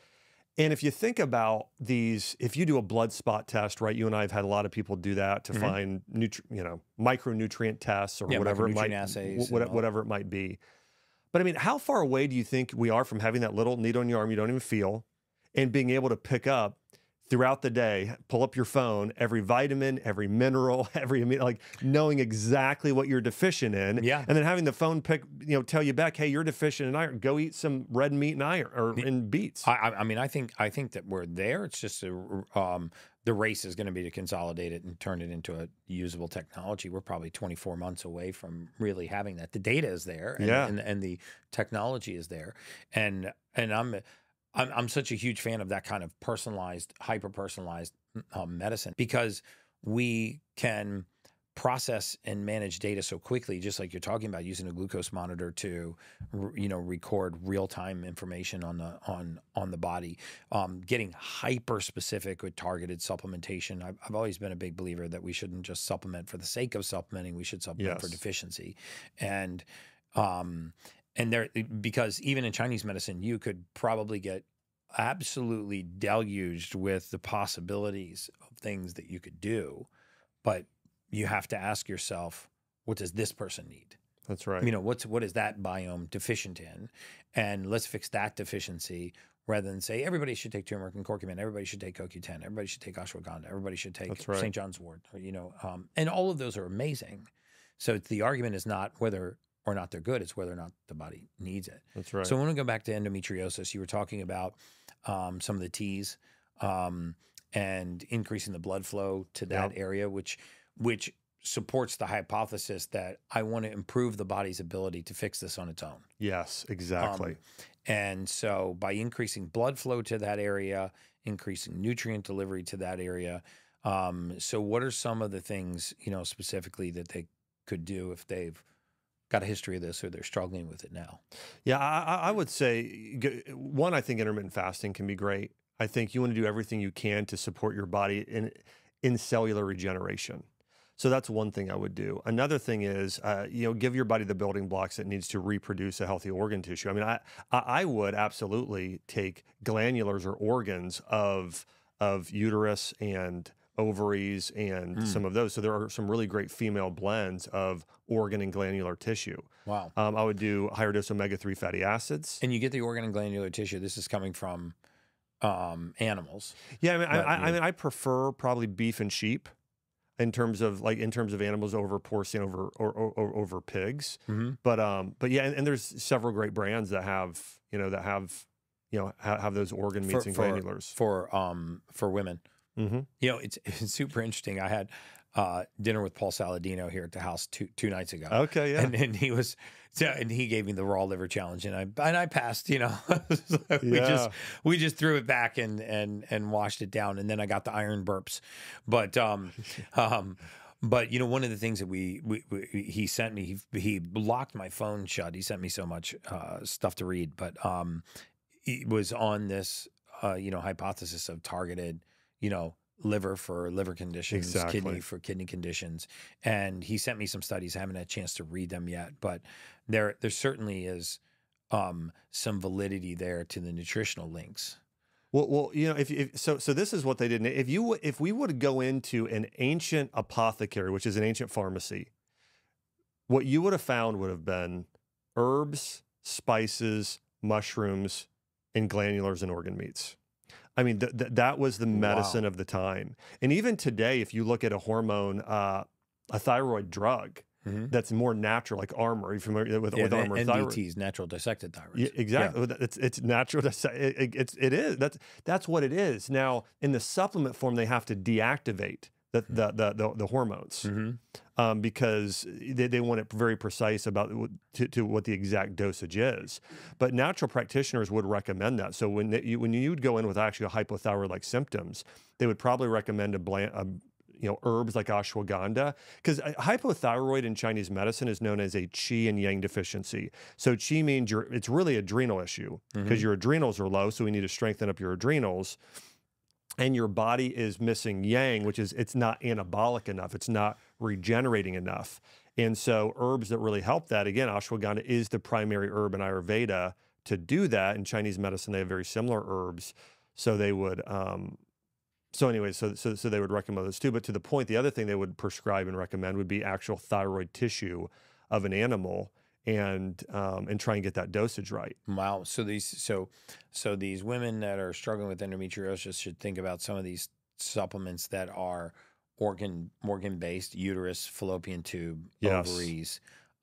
And if you think about these, if you do a blood spot test, right? You and I have had a lot of people do that to Mhm. find nutri you know, micronutrient tests or Yeah, whatever it micronutrient might, assays wh- and what- all. whatever it might be. But I mean, how far away do you think we are from having that little needle in your arm you don't even feel, and being able to pick up throughout the day, pull up your phone, every vitamin, every mineral, every amino, like knowing exactly what you're deficient in, Yeah. and then having the phone pick, you know, tell you back, hey, you're deficient in iron. Go eat some red meat and iron or in beets. I, I I mean, I think I think that we're there. It's just a, um, the race is going to be to consolidate it and turn it into a usable technology. We're probably twenty-four months away from really having that. The data is there, and, Yeah. and and the technology is there, and and I'm. I'm, I'm such a huge fan of that kind of personalized, hyper-personalized um, medicine, because we can process and manage data so quickly, just like you're talking about, using a glucose monitor to, you know, record real-time information on the on on the body, um, getting hyper-specific with targeted supplementation. I've, I've always been a big believer that we shouldn't just supplement for the sake of supplementing. We should supplement for Yes. deficiency, and um, and there, because even in Chinese medicine, you could probably get absolutely deluged with the possibilities of things that you could do, but you have to ask yourself, what does this person need? That's right. You know, what's what is that biome deficient in, and let's fix that deficiency, rather than say everybody should take turmeric and curcumin, everybody should take C O Q ten, everybody should take ashwagandha, everybody should take That's right. Saint John's wort, or, you know, um, and all of those are amazing. So it's, the argument is not whether or not they're good, it's whether or not the body needs it. That's right. So I want to go back to endometriosis. You were talking about um, some of the T's um, and increasing the blood flow to that Yep. area, which which supports the hypothesis that I want to improve the body's ability to fix this on its own. Yes, exactly. Um, and so by increasing blood flow to that area, increasing nutrient delivery to that area. Um, so what are some of the things, you know, specifically that they could do if they've got a history of this or they're struggling with it now? Yeah, I, I I would say, g- one, I think intermittent fasting can be great. I think you want to do everything you can to support your body in in cellular regeneration. So that's one thing I would do. Another thing is, uh, you know, give your body the building blocks it needs to reproduce a healthy organ tissue. I mean, I I I would absolutely take glandulars or organs of of uterus and ovaries and Mm. some of those. So there are some really great female blends of organ and glandular tissue. Wow. Um, I would do higher dose omega three fatty acids. And you get the organ and glandular tissue. This is coming from um, animals. Yeah, I mean, I, But, I, yeah. I mean, I prefer probably beef and sheep in terms of like in terms of animals over porcine over or, or, or over pigs. Mm-hmm. But um, but yeah, and, and there's several great brands that have you know that have you know have, have those organ meats For- and for- glandulars. For um for women. Mm-hmm. You know, it's, it's super interesting. I had uh, dinner with Paul Saladino here at the house two two nights ago. Okay, yeah. And, and he was, so- and he gave me the raw liver challenge, and I and I passed. You know, we Yeah. just we just threw it back and and and washed it down, and then I got the iron burps. But um, um, but you know, one of the things that we, we, we he sent me, he, he locked my phone shut. He sent me so much uh, stuff to read, but um, it was on this uh, you know, hypothesis of targeted, you know, liver for liver conditions, Exactly. kidney for kidney conditions. And he sent me some studies. I haven't had a chance to read them yet, but there, there certainly is um, some validity there to the nutritional links. Well, well, you know, if, if so, so this is what they did. If you, if we would go into an ancient apothecary, which is an ancient pharmacy, what you would have found would have been herbs, spices, mushrooms, and glandulars and organ meats. I mean, th th that was the medicine Wow. of the time. And even today, if you look at a hormone, uh, a thyroid drug Mm-hmm. that's more natural, like Armor, are you familiar with, Yeah, with the Armor N D thyroid? Ts, natural dissected thyroid. Yeah, exactly. Well, It's it's natural. To say- It, it, it's it is. That's that's what it is. Now, in the supplement form, they have to deactivate the the the the, the hormones. Mm-hmm. Um, because they, they want it very precise about w- to, to what the exact dosage is. But natural practitioners would recommend that. So when they, you, when you would go in with actually a hypothyroid-like symptoms, they would probably recommend a, bland, a you know herbs like ashwagandha, because hypothyroid in Chinese medicine is known as a qi and yang deficiency. So qi means you're, it's really adrenal issue because Mm-hmm. your adrenals are low, so we need to strengthen up your adrenals. And your body is missing yang, which is it's not anabolic enough. It's not regenerating enough. And so herbs that really help that, again, ashwagandha is the primary herb in Ayurveda to do that. In Chinese medicine, they have very similar herbs. So they would, um, so anyway, so, so, so they would recommend those too. But to the point, the other thing they would prescribe and recommend would be actual thyroid tissue of an animal, and um, and try and get that dosage right. Wow. So these so so these women that are struggling with endometriosis should think about some of these supplements that are organ organ based: uterus, fallopian tube, Yes. ovaries.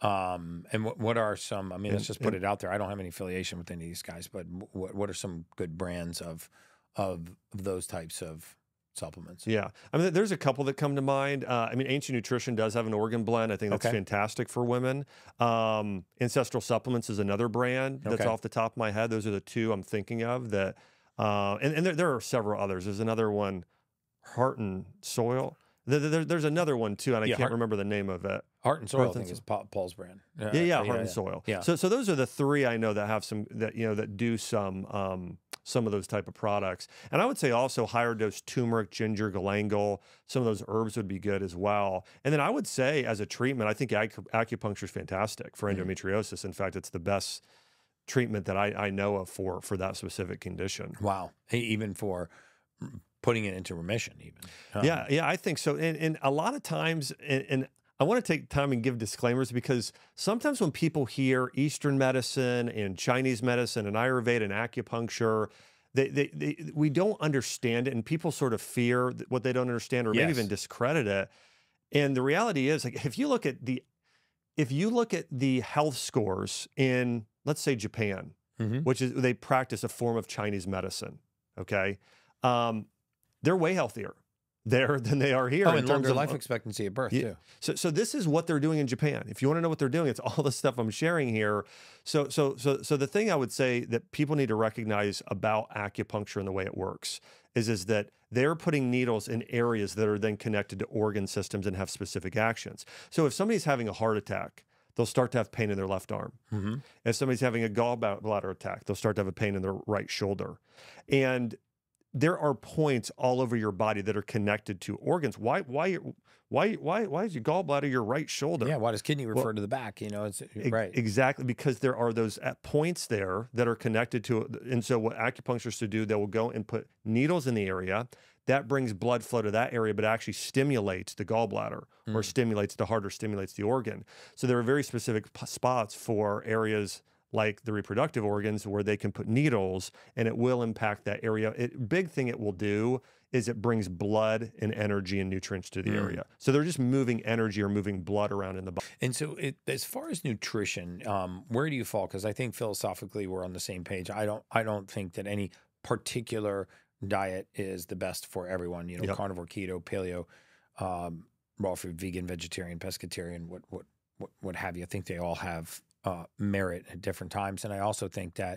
Um, and what what are some? I mean, let's And- just put and- it out there. I don't have any affiliation with any of these guys, but what what are some good brands of of those types of supplements? Yeah. I mean, there's a couple that come to mind. Uh, I mean, Ancient Nutrition does have an organ blend. I think that's Okay. fantastic for women. Um, Ancestral Supplements is another brand that's Okay. off the top of my head. Those are the two I'm thinking of that. Uh, and and there, there are several others. There's another one, Heart and Soil. There, there- there's another one too, and I Yeah, can't Heart- remember the name of it. Heart and Soil, I Heart and think, is Pa- Paul's brand. Uh, Yeah, yeah, uh, Heart and Soil. Yeah. So, so those are the three I know that have some that you know that do some um, some of those type of products. And I would say also higher dose turmeric, ginger, galangal. Some of those herbs would be good as well. And then I would say as a treatment, I think acu- acupuncture is fantastic for Mhm. endometriosis. In fact, it's the best treatment that I, I know of for for that specific condition. Wow. Hey, even for putting it into remission, even. Um, Yeah, yeah, I think so. And, and a lot of times, and, and I want to take time and give disclaimers, because sometimes when people hear Eastern medicine and Chinese medicine and Ayurveda and acupuncture, they, they, they, we don't understand it, and people sort of fear what they don't understand, or maybe Yes. even discredit it. And the reality is, like, if you look at the, if you look at the health scores in, let's say, Japan, Mhm. which is they practice a form of Chinese medicine, okay, um, they're way healthier there than they are here. Oh, in and terms longer of, life expectancy at birth, Yeah. too. So, so this is what they're doing in Japan. If you want to know what they're doing, it's all the stuff I'm sharing here. So, so, so, so the thing I would say that people need to recognize about acupuncture and the way it works is, is that they're putting needles in areas that are then connected to organ systems and have specific actions. So if somebody's having a heart attack, they'll start to have pain in their left arm. Mm-hmm. If somebody's having a gallbladder attack, they'll start to have a pain in their right shoulder. And there are points all over your body that are connected to organs. Why, why, why, why, why is your gallbladder your right shoulder? Yeah, why does kidney refer to the back? You know, it's E- right. Exactly, because there are those at points there that are connected to it. And so what acupuncturists to do, they will go and put needles in the area. That brings blood flow to that area, but actually stimulates the gallbladder or Mm. stimulates the heart or stimulates the organ. So there are very specific p- spots for areas like the reproductive organs where they can put needles, and it will impact that area. It, big thing it will do is it brings blood and energy and nutrients to the Mm. area. So they're just moving energy or moving blood around in the body. And so, it, as far as nutrition, um, where do you fall? Because I think philosophically we're on the same page. I don't. I don't think that any particular diet is the best for everyone. You know, Yep. carnivore, keto, paleo, um, raw food, vegan, vegetarian, pescatarian, what what what what have you. I think they all have uh, merit at different times, and I also think that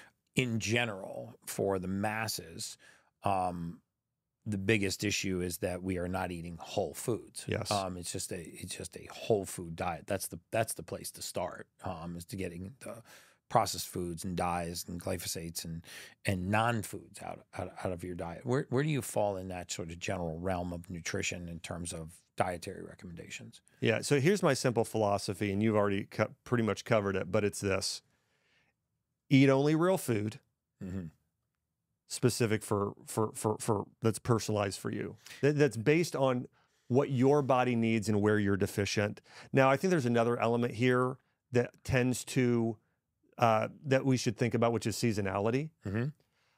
in general, for the masses, um, the biggest issue is that we are not eating whole foods. Yes. Um, it's just a it's just a whole food diet. That's the that's the place to start. Um, is to getting the processed foods and dyes and glyphosates and and non-foods out, out out of your diet. Where where do you fall in that sort of general realm of nutrition in terms of dietary recommendations? Yeah. So here's my simple philosophy, and you've already co- pretty much covered it, but it's this: eat only real food, Mm-hmm. specific for for for for that's personalized for you. That, that's based on what your body needs and where you're deficient. Now, I think there's another element here that tends to uh, that we should think about, which is seasonality. Mm-hmm.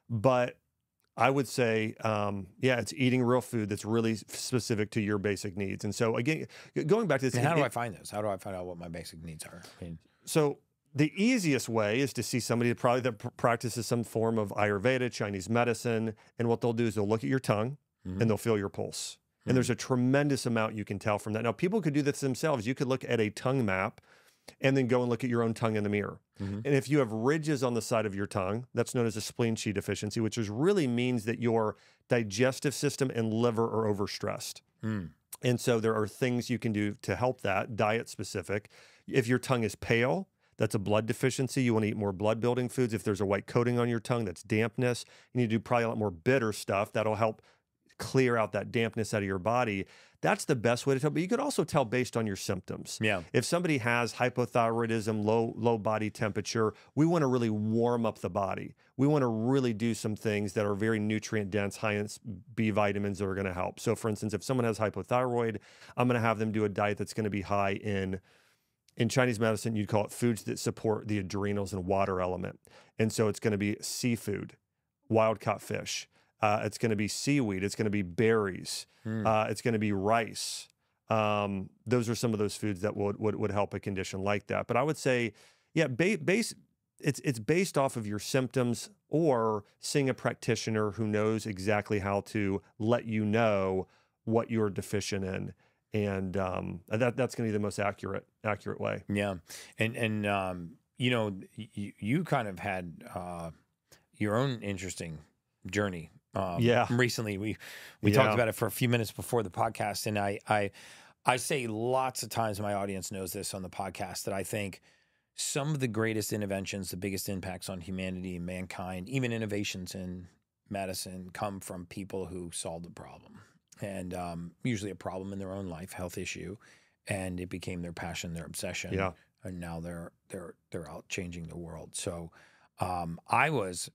But I would say, um, yeah, it's eating real food that's really specific to your basic needs. And so again, going back to this, And how do it- I find those? How do I find out what my basic needs are? I mean, so the easiest way is to see somebody that probably that pr- practices some form of Ayurveda, Chinese medicine, and what they'll do is they'll look at your tongue Mhm. and they'll feel your pulse. And there's a tremendous amount you can tell from that. Now, people could do this themselves. You could look at a tongue map and then go and look at your own tongue in the mirror. Mhm. And if you have ridges on the side of your tongue, that's known as a spleen qi deficiency, which is really means that your digestive system and liver are overstressed. Mm. And so there are things you can do to help that, diet specific. If your tongue is pale, that's a blood deficiency. You want to eat more blood building foods. If there's a white coating on your tongue, that's dampness. You need to do probably a lot more bitter stuff. That'll help clear out that dampness out of your body. That's the best way to tell. But you could also tell based on your symptoms. Yeah. If somebody has hypothyroidism, low low body temperature, we want to really warm up the body. We want to really do some things that are very nutrient dense, high in B vitamins that are going to help. So for instance, if someone has hypothyroid, I'm going to have them do a diet that's going to be high in in Chinese medicine, you'd call it foods that support the adrenals and water element. And so it's going to be seafood, wild caught fish. Uh, it's going to be seaweed. It's going to be berries. Mm. Uh, it's going to be rice. Um, those are some of those foods that would, would would help a condition like that. But I would say, yeah, ba- base it's it's based off of your symptoms or seeing a practitioner who knows exactly how to let you know what you're deficient in, and um, that that's going to be the most accurate accurate way. Yeah. And, and um, you know, you, you kind of had uh, your own interesting journey. Um, Yeah. Recently, we we Yeah. talked about it for a few minutes before the podcast, and I I I say lots of times, my audience knows this on the podcast, that I think some of the greatest interventions, the biggest impacts on humanity and mankind, even innovations in medicine, come from people who solved a problem, and um, usually a problem in their own life, health issue, and it became their passion, their obsession, Yeah. and now they're they're they're out changing the world. So um, I was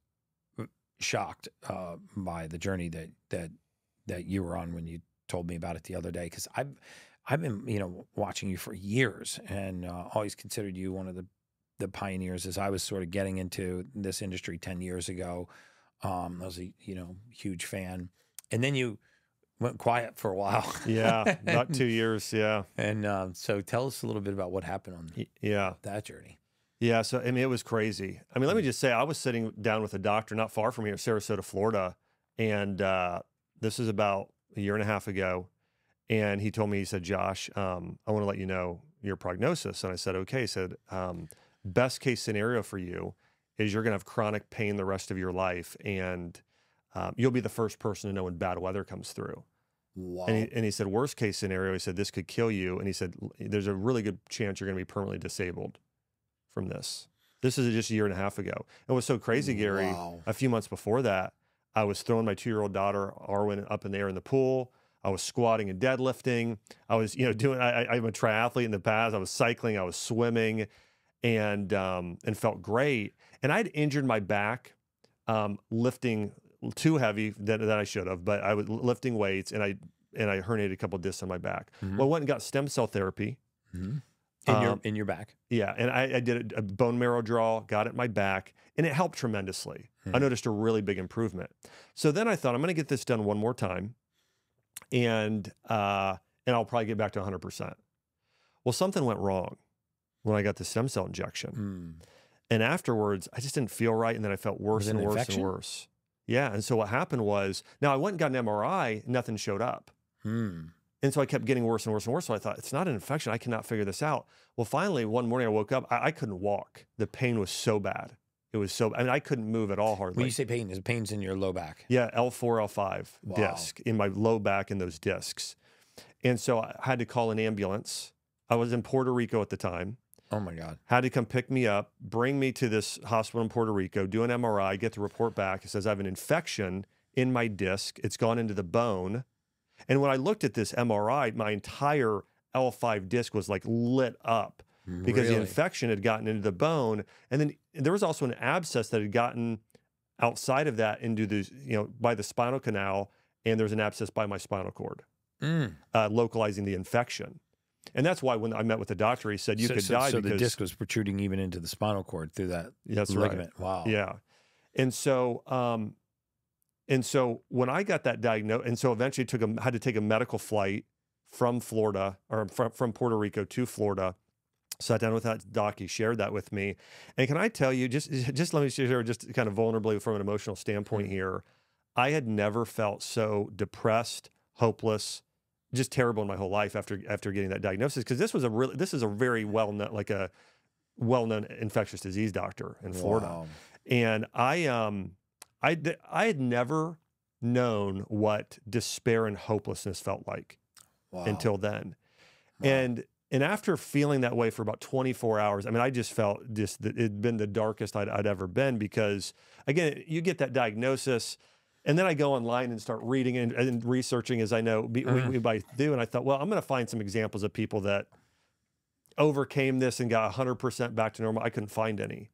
shocked uh, by the journey that that that you were on when you told me about it the other day, because I've I've been you know watching you for years and uh, always considered you one of the the pioneers as I was sort of getting into this industry ten years ago. Um, I was a you know huge fan, and then you went quiet for a while. Yeah, about two years. Yeah, And um, so tell us a little bit about what happened on Y- yeah. that journey. Yeah, so I mean, it was crazy. I mean, let me just say, I was sitting down with a doctor not far from here, Sarasota, Florida, and uh, this is about a year and a half ago. And he told me, he said, Josh, um, I want to let you know your prognosis. And I said, okay. He said, um, best case scenario for you is you're going to have chronic pain the rest of your life, and um, you'll be the first person to know when bad weather comes through. Wow. And he, and he said, worst case scenario, he said, this could kill you. And he said, there's a really good chance you're going to be permanently disabled from this. This is just a year and a half ago. It was so crazy, Gary. Wow. A few months before that, I was throwing my two-year-old daughter, Arwen, up in the air in the pool. I was squatting and deadlifting. I was, you know, doing, I, I, I'm a triathlete in the past. I was cycling, I was swimming, and um, and felt great. And I'd injured my back um, lifting too heavy that, that I should have, but I was lifting weights, and I and I herniated a couple of discs on my back. Mhm. Well, I went and got stem cell therapy. Mm-hmm. In your Um, in your back. Yeah, and I, I did a, a bone marrow draw, got it in my back, and it helped tremendously. Hmm. I noticed a really big improvement. So then I thought, I'm going to get this done one more time, and uh, and I'll probably get back to one hundred percent. Well, something went wrong when I got the stem cell injection. Mm. And afterwards, I just didn't feel right, and then I felt worse Was it and an worse infection? and worse. Yeah, and so what happened was, now I went and got an M R I, nothing showed up. Hmm. And so I kept getting worse and worse and worse. So I thought, it's not an infection. I cannot figure this out. Well, finally, one morning I woke up. I, I couldn't walk. The pain was so bad. It was so, I mean, I couldn't move at all hardly. When you say pain, is it pains in your low back? Yeah, L four, L five Wow. disc in my low back and those discs. And so I had to call an ambulance. I was in Puerto Rico at the time. Oh my God. Had to come pick me up, bring me to this hospital in Puerto Rico, do an M R I, get the report back. It says I have an infection in my disc. It's gone into the bone. And when I looked at this M R I, my entire L five disc was like lit up because Really? the infection had gotten into the bone. And then there was also an abscess that had gotten outside of that into the, you know, by the spinal canal. And there's an abscess by my spinal cord, Mm. uh, localizing the infection. And that's why when I met with the doctor, he said you so, could so, die so because the disc was protruding even into the spinal cord through that that's ligament. right. Wow. Yeah. And so, um, and so when I got that diagnosis, and so eventually took a, had to take a medical flight from Florida or from, from Puerto Rico to Florida, sat down with that doc, he shared that with me. And can I tell you, just, just let me share just kind of vulnerably from an emotional standpoint Mm-hmm. here, I had never felt so depressed, hopeless, just terrible in my whole life after, after getting that diagnosis. Cause this was a really, this is a very well-known, like a well-known infectious disease doctor in Florida. Wow. And I, um, I, I had never known what despair and hopelessness felt like Wow. until then. Wow. And, and after feeling that way for about twenty-four hours, I mean, I just felt just that it'd been the darkest I'd, I'd ever been because again, you get that diagnosis and then I go online and start reading and, and researching as I know we, Mm. we, we do. And I thought, well, I'm going to find some examples of people that overcame this and got one hundred percent back to normal. I couldn't find any.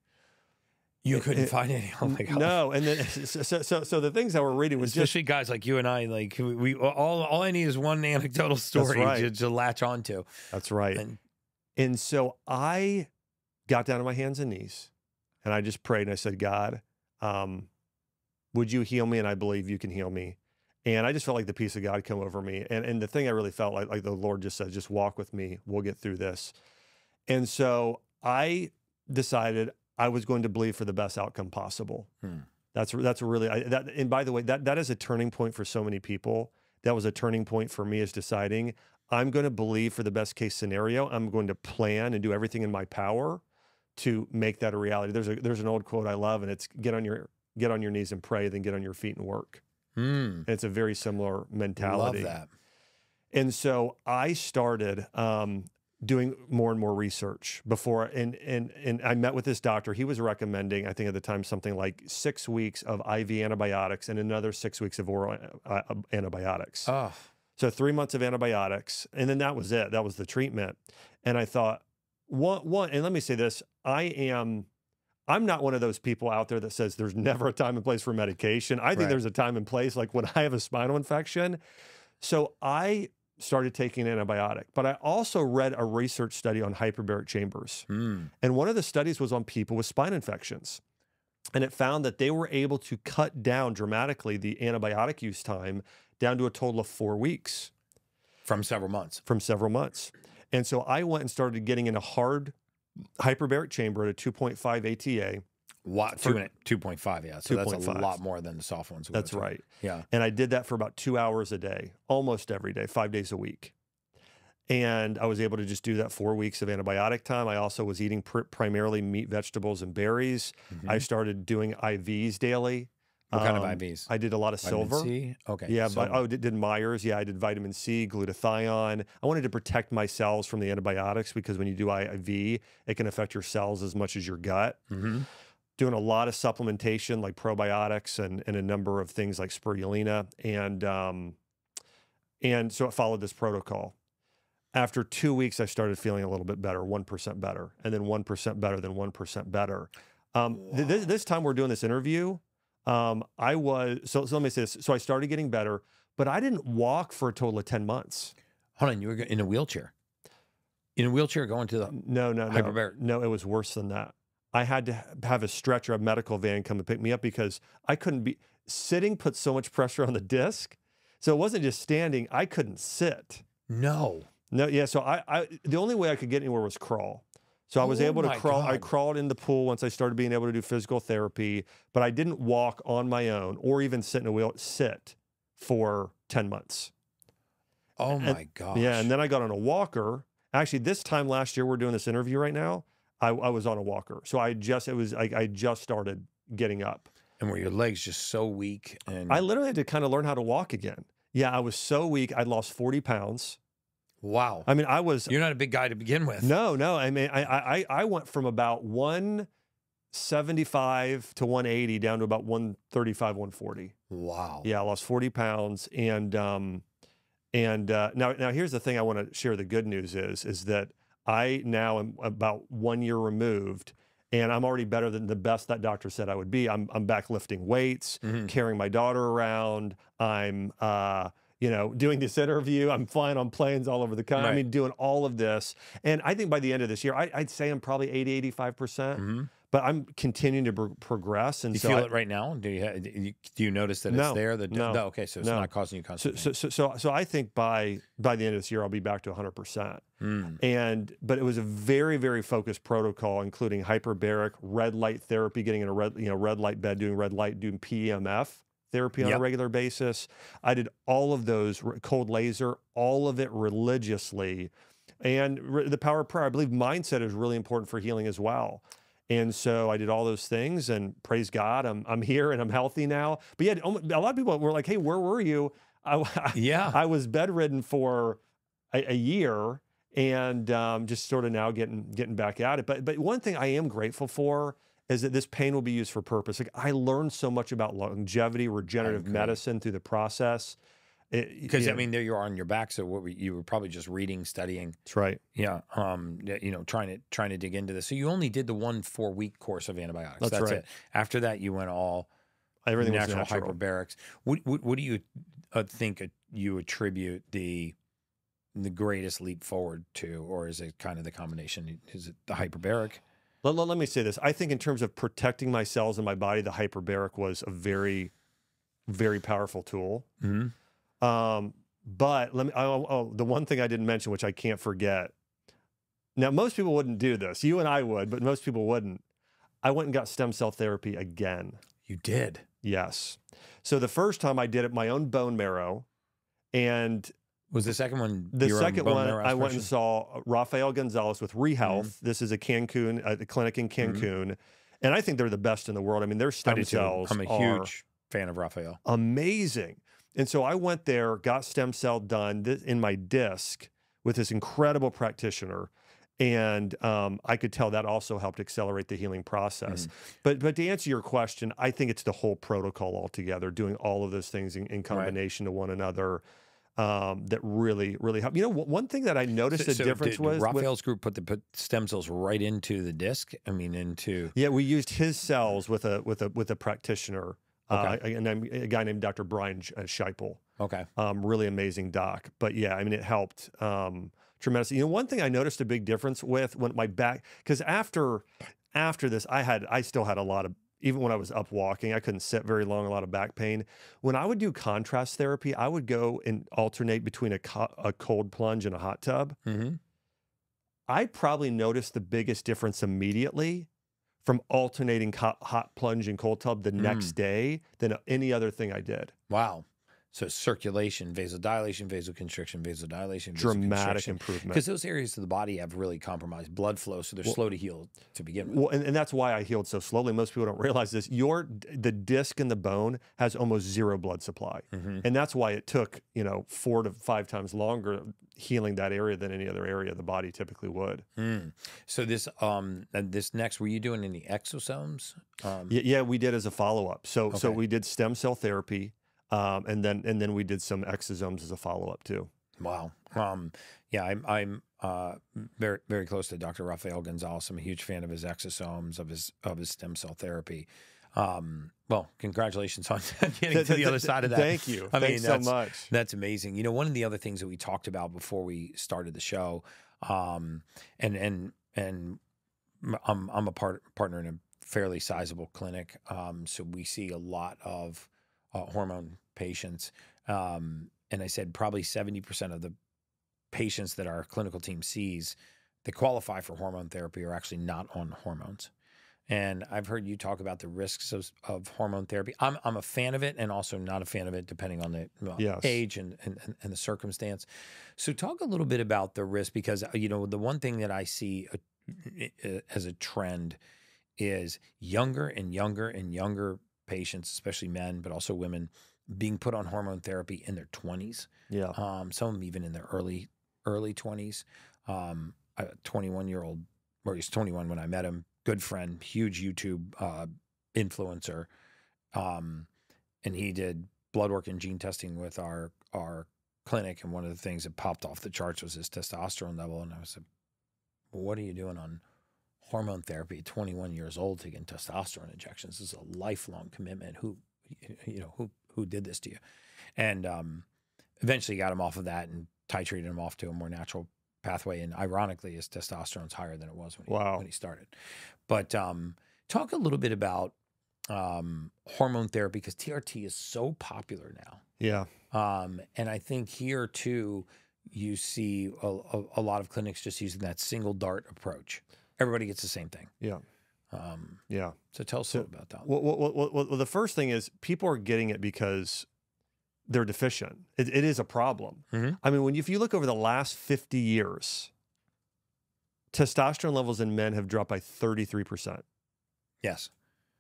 You couldn't it- find any. Oh my God. No, and then so so so the things that we're reading was just Especially guys like you and I, like we, we all all I need is one anecdotal story right. to, to latch onto. that's right. And And so I got down on my hands and knees and I just prayed and I said, God, um, would you heal me? And I believe you can heal me. And I just felt like the peace of God come over me. And and the thing I really felt like, like the Lord just said, just walk with me. We'll get through this. And so I decided I was going to believe for the best outcome possible. Hmm. That's that's a really I, that. And by the way, that that is a turning point for so many people. That was a turning point for me, is deciding I'm going to believe for the best case scenario. I'm going to plan and do everything in my power to make that a reality. There's a there's an old quote I love, and it's get on your get on your knees and pray, then get on your feet and work. Hmm. And it's a very similar mentality. Love that. And so I started um, doing more and more research before, and and and I met with this doctor. He was recommending, I think at the time, something like six weeks of I V antibiotics and another six weeks of oral uh, antibiotics. Oh, So three months of antibiotics, and then that was it. That was the treatment. And I thought, one, one, and let me say this: I am, I'm not one of those people out there that says there's never a time and place for medication. I think Right. there's a time and place. Like when I have a spinal infection, so I started taking an antibiotic. But I also read a research study on hyperbaric chambers, hmm. and one of the studies was on people with spine infections. And it found that they were able to cut down dramatically the antibiotic use time down to a total of four weeks From several months. from several months. And so I went and started getting in a hard hyperbaric chamber at a two point five A T A. What? For- Two, two point five, yeah. So that's a two point five. lot more than the soft ones. we That's went to. right. Yeah. And I did that for about two hours a day, almost every day, five days a week. And I was able to just do that four weeks of antibiotic time. I also was eating pr- primarily meat, vegetables, and berries. Mhm. I started doing I Vs daily. What kind Um, of I Vs? I did a lot of Vitamin silver. C? Okay. Yeah, silver. but oh, did, did Myers? Yeah, I did vitamin C, glutathione. I wanted to protect my cells from the antibiotics because when you do I V, it can affect your cells as much as your gut. Mhm. Doing a lot of supplementation like probiotics and, and a number of things like spirulina, and um, and so it followed this protocol. After two weeks, I started feeling a little bit better, one percent better, and then one percent better, then one percent better. Um, th- this, this time we're doing this interview. Um, I was, so, so let me say this. So I started getting better, but I didn't walk for a total of ten months. Hold on. You were in a wheelchair. In a wheelchair going to the. No, no, no. Hyperbaric. No, it was worse than that. I had to have a stretcher, a medical van come and pick me up because I couldn't be, sitting put so much pressure on the disc. So it wasn't just standing, I couldn't sit. No. No, yeah. So I, I, the only way I could get anywhere was crawl. So I was Oh able to my crawl. I God. crawled in the pool once I started being able to do physical therapy, but I didn't walk on my own or even sit in a wheel, sit for ten months. Oh And- my gosh. Yeah. And then I got on a walker. Actually, this time last year, we're doing this interview right now. I, I was on a walker. So I just, it was, I, I just started getting up. And were your legs just so weak? And I literally had to kind of learn how to walk again. Yeah. I was so weak. I'd lost forty pounds. Wow. I mean, I was You're not a big guy to begin with. no, no. I mean, I I I went from about one seventy-five to one eighty down to about one thirty-five, one forty. Wow. Yeah, I lost forty pounds, and um, and uh, now now here's the thing I want to share. The good news is is that I now am about one year removed, and I'm already better than the best that doctor said I would be. I'm I'm back lifting weights, Mm-hmm. carrying my daughter around. I'm uh, you know, doing this interview. I'm flying on planes all over the country. Right. I mean, doing all of this, and I think by the end of this year, I, I'd say I'm probably eighty, eighty-five percent. Mm-hmm. But I'm continuing to pro- progress, and You so feel I, it right now? Do you, ha- do you do you notice that No, it's there? The, no, okay, so it's no. not causing you So, constipation. so, so, so, so I think by by the end of this year, I'll be back to one hundred percent. Mm. And but it was a very, very focused protocol, including hyperbaric, red light therapy, getting in a red, you know, red light bed, doing red light, doing P E M F therapy on Yep. a regular basis. I did all of those, r- cold laser, all of it religiously, and re- the power of prayer. I believe mindset is really important for healing as well. And so I did all those things, and praise God, I'm I'm here and I'm healthy now. But yeah, a lot of people were like, "Hey, where were you?" I, Yeah. I was bedridden for a, a year, and um, just sort of now getting getting back at it. But but one thing I am grateful for is that this pain will be used for purpose. Like, I learned so much about longevity, regenerative agree. medicine through the process. It- Because you I know, mean, there you are on your back. So what were, you were probably just reading, studying, that's right. yeah, um, y- you know, trying to trying to dig into this. So you only did the one four week course of antibiotics. That's That's right. it. After that, you went all Everything natural, was natural. hyperbarics. What, what what do you uh, think you attribute the the greatest leap forward to, or is it kind of the combination? Is it the hyperbaric? Let, let, let me say this. I think in terms of protecting my cells in my body, the hyperbaric was a very, very powerful tool. Mm-hmm. Um, but let me, oh, oh, the one thing I didn't mention, which I can't forget. Now, most people wouldn't do this. You and I would, but most people wouldn't. I went and got stem cell therapy again. You did. Yes. So the first time I did it, my own bone marrow, and Was the second one the your own second bone one, marrow I went and aspiration? saw Rafael Gonzalez with ReHealth. Mm-hmm. This is a Cancun, a clinic in Cancun. And I think they're the best in the world. I mean, their I stem do too. cells I'm a are huge fan of Raphael. amazing. And so I went there, got stem cell done th- in my disc with this incredible practitioner. And um, I could tell that also helped accelerate the healing process. Mhm. But but to answer your question, I think it's the whole protocol altogether, doing all of those things in, in combination to one another, um, that really, really help. You know, one thing that I noticed So, the so difference did was with- Raphael's group put the put stem cells right into the disc. I mean, into yeah, we used his cells with a with a with a practitioner, uh, Okay. and I'm a guy named Doctor Brian Sh- uh, Scheipel. okay. Um, really amazing doc. But yeah, I mean, it helped um, tremendously. You know, one thing I noticed a big difference with when my back, because after after this, I had I still had a lot of, even when I was up walking, I couldn't sit very long, a lot of back pain. When I would do contrast therapy, I would go and alternate between a, co- a cold plunge and a hot tub. Mm-hmm. I probably noticed the biggest difference immediately from alternating co- hot plunge and cold tub the next day than any other thing I did. Wow. So circulation, vasodilation, vasoconstriction, vasodilation, Dramatic improvement. Because those areas of the body have really compromised blood flow, so they're Well- slow to heal to begin with. Well, and, and that's why I healed so slowly. Most people don't realize this. Your the disc in the bone has almost zero blood supply, Mhm. and that's why it took you know four to five times longer healing that area than any other area of the body typically would. Mm. So this um and this next, were you doing any exosomes? Um, Yeah, yeah, we did as a follow up. So so Okay. we did stem cell therapy, um, and then and then we did some exosomes as a follow up too. Wow. Um, yeah, I'm I'm uh, very very close to Doctor Rafael Gonzalez. I'm a huge fan of his exosomes, of his of his stem cell therapy. Um, well, congratulations on getting to the other side of that. Thank you. I mean, Thanks so that's, much. That's amazing. You know, one of the other things that we talked about before we started the show, um, and and and I'm I'm a part, partner in a fairly sizable clinic, um, so we see a lot of uh, hormone patients. Um, and I said probably seventy percent of the patients that our clinical team sees that qualify for hormone therapy are actually not on hormones. And I've heard you talk about the risks of, of hormone therapy. I'm I'm a fan of it and also not a fan of it depending on the well, Yes. age and, and, and the circumstance. So talk a little bit about the risk, because, you know, the one thing that I see uh, as a trend is younger and younger and younger patients, especially men, but also women, being put on hormone therapy in their twenties. Yeah. Um, some of them even in their early early twenties. Um, a twenty-one year old, or he's twenty-one when I met him. Good friend, huge YouTube uh, influencer, um, and he did blood work and gene testing with our our clinic. And one of the things that popped off the charts was his testosterone level. And I was like, well, "What are you doing on hormone therapy? twenty-one years old taking testosterone injections. This is a lifelong commitment. Who, you know, who who did this to you?" And um, eventually got him off of that and titrated him off to a more natural pathway. And ironically, his testosterone's higher than it was when he, Wow. when he started. But um, talk a little bit about um, hormone therapy, because T R T is so popular now. Yeah. Um, and I think here too, you see a, a, a lot of clinics just using that single dart approach. Everybody gets the same thing. Yeah. Um, Yeah. so tell us So, about that. Well, well, well, well, well, the first thing is people are getting it because they're deficient. It, it is a problem. Mm-hmm. I mean, when you, if you look over the last fifty years, testosterone levels in men have dropped by thirty-three percent. Yes.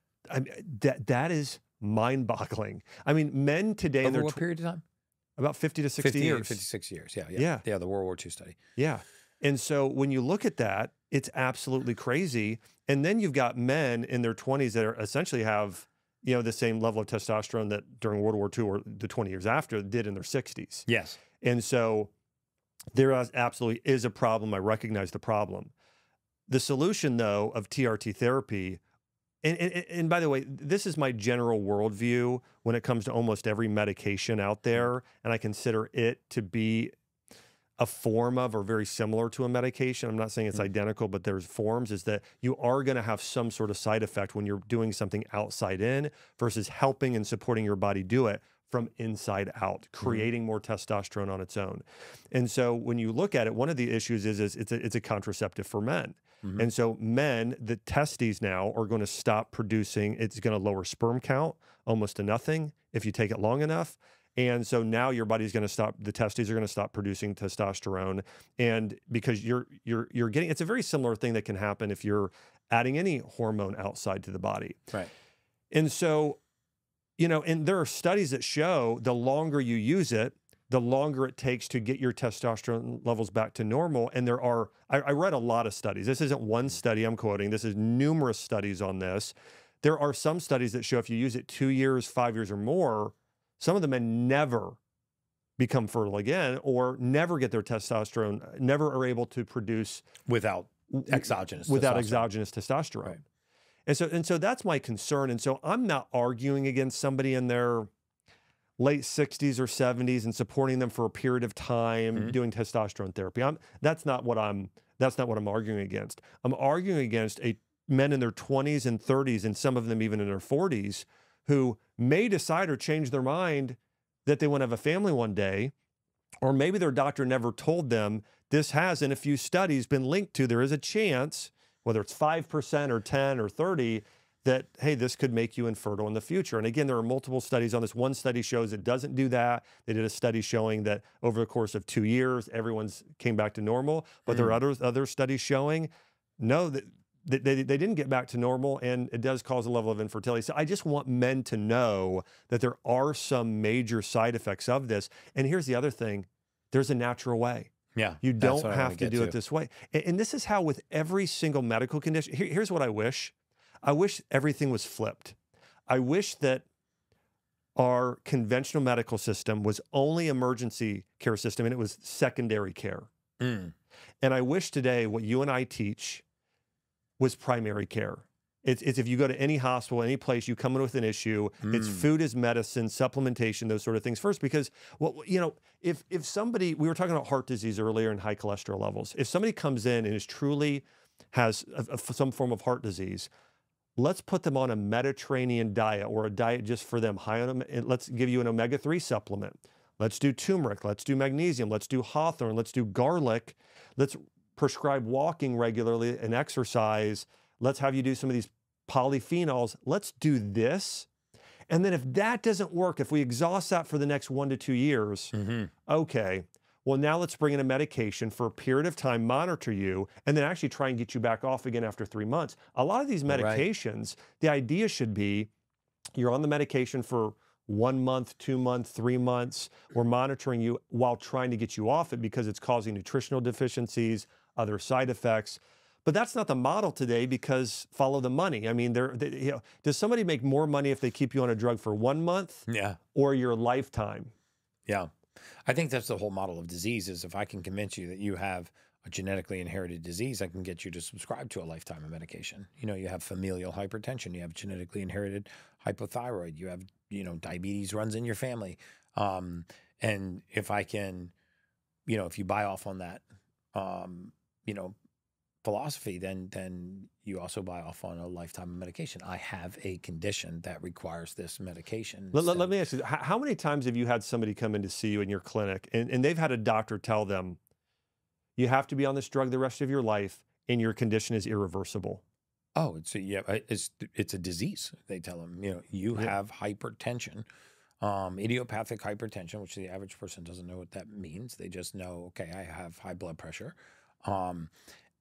I mean, that that is mind-boggling. I mean, men today, Over they're what tw- period of time? about fifty to sixty fifty, years. fifty-six years. Yeah, yeah. Yeah. Yeah, the World War Two study. Yeah. And so when you look at that, it's absolutely crazy. And then you've got men in their twenties that are essentially have, you know, the same level of testosterone that during World War Two or the twenty years after did in their sixties. Yes. And so there absolutely is a problem. I recognize the problem. The solution, though, of T R T therapy, and, and, and by the way, this is my general worldview when it comes to almost every medication out there, and I consider it to be a form of or very similar to a medication. I'm not saying it's identical, but there's forms, is that you are going to have some sort of side effect when you're doing something outside in versus helping and supporting your body do it from inside out, creating more testosterone on its own. And so when you look at it, one of the issues is, is it's, a, it's a contraceptive for men. Mm-hmm. And so men, the testes now are going to stop producing, it's going to lower sperm count almost to nothing if you take it long enough. And so now your body's going to stop, the testes are going to stop producing testosterone. And because you're, you're, you're getting, it's a very similar thing that can happen if you're adding any hormone outside to the body. Right. And so, you know, and there are studies that show the longer you use it, the longer it takes to get your testosterone levels back to normal. And there are, I, I read a lot of studies. This isn't one study I'm quoting. This is numerous studies on this. There are some studies that show if you use it two years, five years or more, some of the men never become fertile again or never get their testosterone, never are able to produce without exogenous without testosterone. exogenous testosterone. Right. And so, and so that's my concern. And so I'm not arguing against somebody in their late sixties or seventies and supporting them for a period of time mm-hmm. doing testosterone therapy. I'm, that's not what I'm, that's not what I'm arguing against. I'm arguing against a men in their twenties and thirties, and some of them even in their forties, who may decide or change their mind that they want to have a family one day, or maybe their doctor never told them this has, in a few studies, been linked to, there is a chance, whether it's five percent or ten or thirty, that, hey, this could make you infertile in the future. And again, there are multiple studies on this. One study shows it doesn't do that. They did a study showing that over the course of two years, everyone's came back to normal. But mm. there are other, other studies showing, no, that They, they, they didn't get back to normal, and it does cause a level of infertility. So I just want men to know that there are some major side effects of this. And here's the other thing. There's a natural way. Yeah. You don't have to do to. it this way. And, and this is how with every single medical condition, here, here's what I wish. I wish everything was flipped. I wish that our conventional medical system was only emergency care system and it was secondary care. Mm. And I wish today what you and I teach was primary care. It's, it's if you go to any hospital, any place, you come in with an issue, mm. it's food is medicine, supplementation, those sort of things first. Because, well, you know, if if somebody, we were talking about heart disease earlier and high cholesterol levels. If somebody comes in and is truly has a, a, some form of heart disease, let's put them on a Mediterranean diet or a diet just for them. High on, let's give you an omega three supplement. Let's do turmeric. Let's do magnesium. Let's do hawthorn. Let's do garlic. Let's prescribe walking regularly and exercise. Let's have you do some of these polyphenols. Let's do this. And then if that doesn't work, if we exhaust that for the next one to two years, mm-hmm. okay, well, now let's bring in a medication for a period of time, monitor you, and then actually try and get you back off again after three months. A lot of these medications, right. the idea should be you're on the medication for one month, two months, three months. We're monitoring you while trying to get you off it because it's causing nutritional deficiencies, other side effects. But that's not the model today because follow the money. I mean, they're, they, you know, does somebody make more money if they keep you on a drug for one month Yeah. or your lifetime? Yeah. I think that's the whole model of disease is if I can convince you that you have a genetically inherited disease, I can get you to subscribe to a lifetime of medication. You know, you have familial hypertension, you have genetically inherited hypothyroid, you have, you know, diabetes runs in your family. Um, and if I can, you know, if you buy off on that, um, you know, philosophy, then then you also buy off on a lifetime of medication. I have a condition that requires this medication. Let, so, let me ask you, how, how many times have you had somebody come in to see you in your clinic and, and they've had a doctor tell them, you have to be on this drug the rest of your life and your condition is irreversible? Oh, it's a, yeah, it's it's a disease. They tell them, you know, you Yeah. have hypertension, um, idiopathic hypertension, which the average person doesn't know what that means. They just know, okay, I have high blood pressure. Um,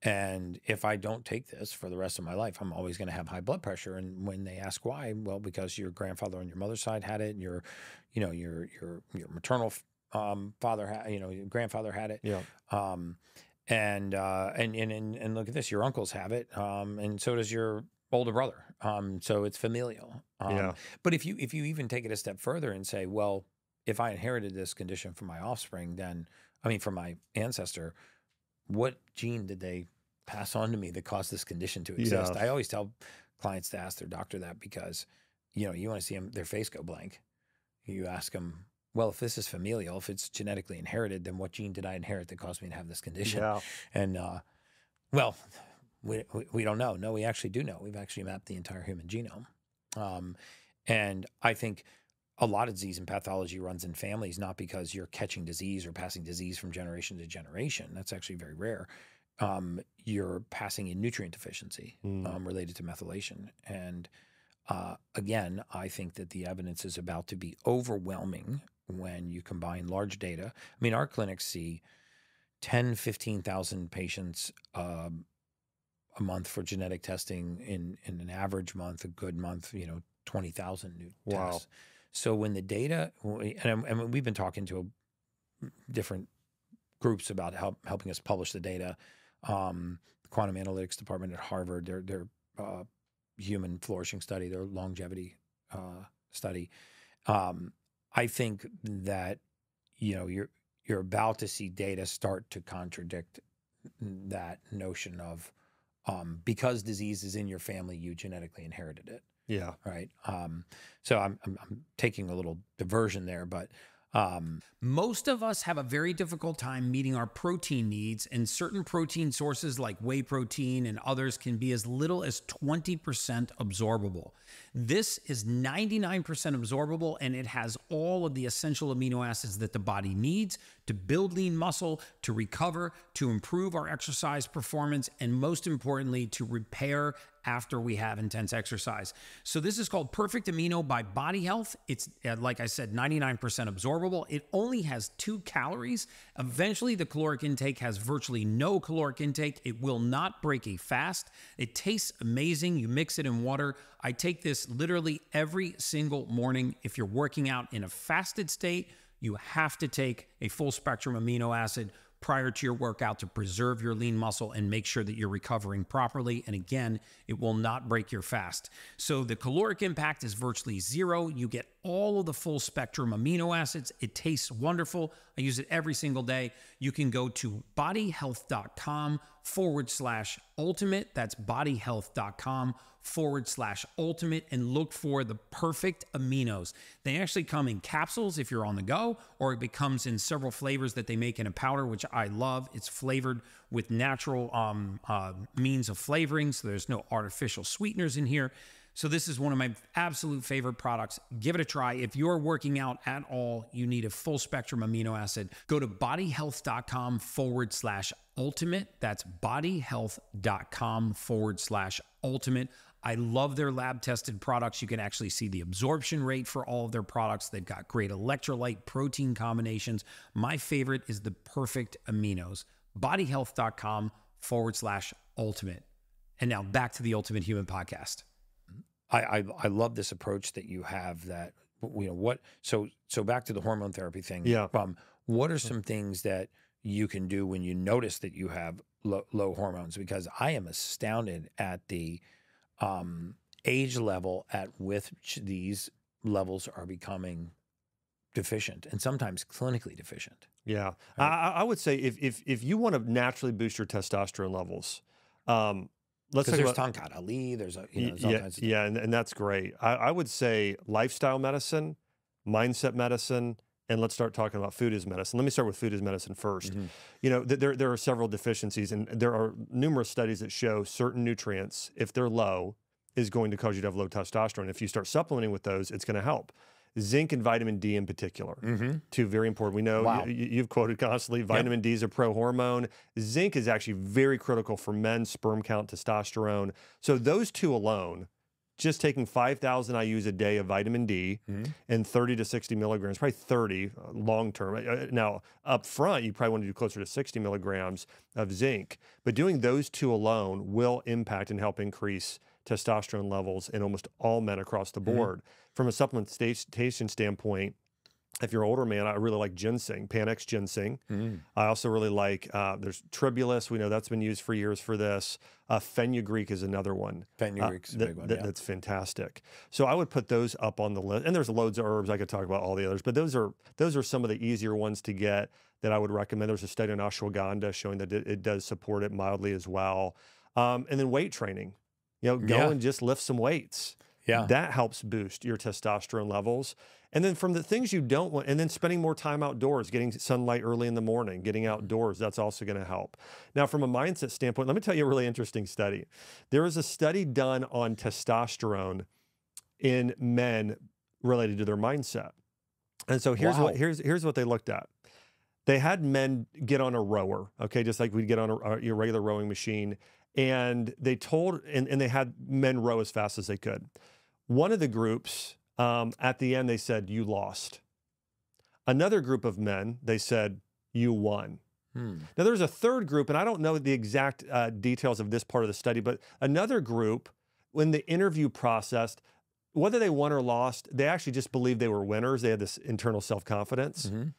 And if I don't take this for the rest of my life, I'm always going to have high blood pressure. And when they ask why, well, because your grandfather on your mother's side had it, and your, you know, your your your maternal um, father had, you know, your grandfather had it. Yeah. Um, and, uh, and and and and look at this, your uncles have it, um, and so does your older brother. Um, so it's familial. Um, Yeah. But if you if you even take it a step further and say, well, if I inherited this condition from my offspring, then I mean, from my ancestor. What gene did they pass on to me that caused this condition to exist? Yeah. I always tell clients to ask their doctor that because, you know, you want to see them, their face go blank. You ask them, well, if this is familial, if it's genetically inherited, then what gene did I inherit that caused me to have this condition? Yeah. And, uh, well, we, we, we don't know. No, we actually do know. We've actually mapped the entire human genome. Um, and I think a lot of disease and pathology runs in families, not because you're catching disease or passing disease from generation to generation. That's actually very rare. Um, you're passing in nutrient deficiency Mm. um, related to methylation. And uh, again, I think that the evidence is about to be overwhelming when you combine large data. I mean, our clinics see ten, fifteen thousand patients um, a month for genetic testing. In, in an average month, a good month, you know, twenty thousand new Wow. tests. So when the data, and, and we've been talking to different groups about help, helping us publish the data, um, the quantum analytics department at Harvard, their their uh, human flourishing study, their longevity uh, study. Um, I think that you know you're you're about to see data start to contradict that notion of um, because disease is in your family, you genetically inherited it. Yeah. Right. Um, so I'm, I'm, I'm taking a little diversion there, but um, most of us have a very difficult time meeting our protein needs, and certain protein sources like whey protein and others can be as little as twenty percent absorbable. This is ninety-nine percent absorbable, and it has all of the essential amino acids that the body needs to build lean muscle, to recover, to improve our exercise performance, and most importantly, to repair after we have intense exercise. So this is called Perfect Amino by Body Health. It's, uh, like I said, ninety-nine percent absorbable. It only has two calories. Eventually, the caloric intake has virtually no caloric intake. It will not break a fast. It tastes amazing. You mix it in water. I take this literally every single morning. If you're working out in a fasted state, you have to take a full spectrum amino acid prior to your workout to preserve your lean muscle and make sure that you're recovering properly. And again, it will not break your fast. So the caloric impact is virtually zero. You get all of the full spectrum amino acids. It tastes wonderful. I use it every single day. You can go to bodyhealth.com forward slash ultimate. That's bodyhealth.com forward slash ultimate and look for the perfect aminos. They actually come in capsules if you're on the go, or it comes in several flavors that they make in a powder, which I love. It's flavored with natural um, uh, means of flavoring, so there's no artificial sweeteners in here. So this is one of my absolute favorite products. Give it a try. If you're working out at all, you need a full spectrum amino acid. Go to bodyhealth.com forward slash ultimate. That's bodyhealth.com forward slash ultimate. I love their lab tested products. You can actually see the absorption rate for all of their products. They've got great electrolyte protein combinations. My favorite is the perfect aminos. Bodyhealth.com forward slash ultimate. And now back to the Ultimate Human Podcast. I, I, I love this approach that you have, that you know, what, so, so back to the hormone therapy thing. Yeah. Um, what are some things that you can do when you notice that you have low, low hormones? Because I am astounded at the um, age level at which these levels are becoming deficient, and sometimes clinically deficient. Yeah. Right? I, I would say if, if, if you want to naturally boost your testosterone levels, um, let's Because talk there's about, Tonkat Ali, there's a, you know, there's all yeah, kinds of yeah, and, and that's great. I, I would say lifestyle medicine, mindset medicine, and let's start talking about food as medicine. Let me start with food as medicine first. Mm-hmm. You know, th there there are several deficiencies, and there are numerous studies that show certain nutrients, if they're low, is going to cause you to have low testosterone. If you start supplementing with those, it's going to help. Zinc and vitamin D in particular, Mm-hmm. two very important. We know Wow. you, you've quoted constantly, vitamin D is a pro-hormone. Zinc is actually very critical for men's sperm count, testosterone. So those two alone, just taking five thousand I U's a day of vitamin D Mm-hmm. and thirty to sixty milligrams, probably thirty uh, long-term. Uh, Now, up front, you probably want to do closer to sixty milligrams of zinc, but doing those two alone will impact and help increase testosterone levels in almost all men across the board. Mm-hmm. From a supplementation standpoint, if you're an older man, I really like ginseng, Panax ginseng. Mm. I also really like, uh, there's tribulus. We know that's been used for years for this. Uh, fenugreek is another one. Fenugreek's uh, a big one, yeah. That's fantastic. So I would put those up on the list. And there's loads of herbs. I could talk about all the others, but those are those are some of the easier ones to get that I would recommend. There's a study on ashwagandha showing that it, it does support it mildly as well. Um, and then weight training. You know, go Yeah. and just lift some weights. Yeah. That helps boost your testosterone levels. And then from the things you don't want, and then spending more time outdoors, getting sunlight early in the morning, getting outdoors, that's also going to help. Now, from a mindset standpoint, let me tell you a really interesting study. There was a study done on testosterone in men related to their mindset. And so here's Wow. what here's here's what they looked at. They had men get on a rower, okay, just like we'd get on a, a your regular rowing machine, and they told and, and they had men row as fast as they could. One of the groups, um, at the end, they said, you lost. Another group of men, they said, you won. Hmm. Now, there's a third group, and I don't know the exact uh, details of this part of the study, but another group, when the interview process, whether they won or lost, they actually just believed they were winners. They had this internal self-confidence. Mm-hmm.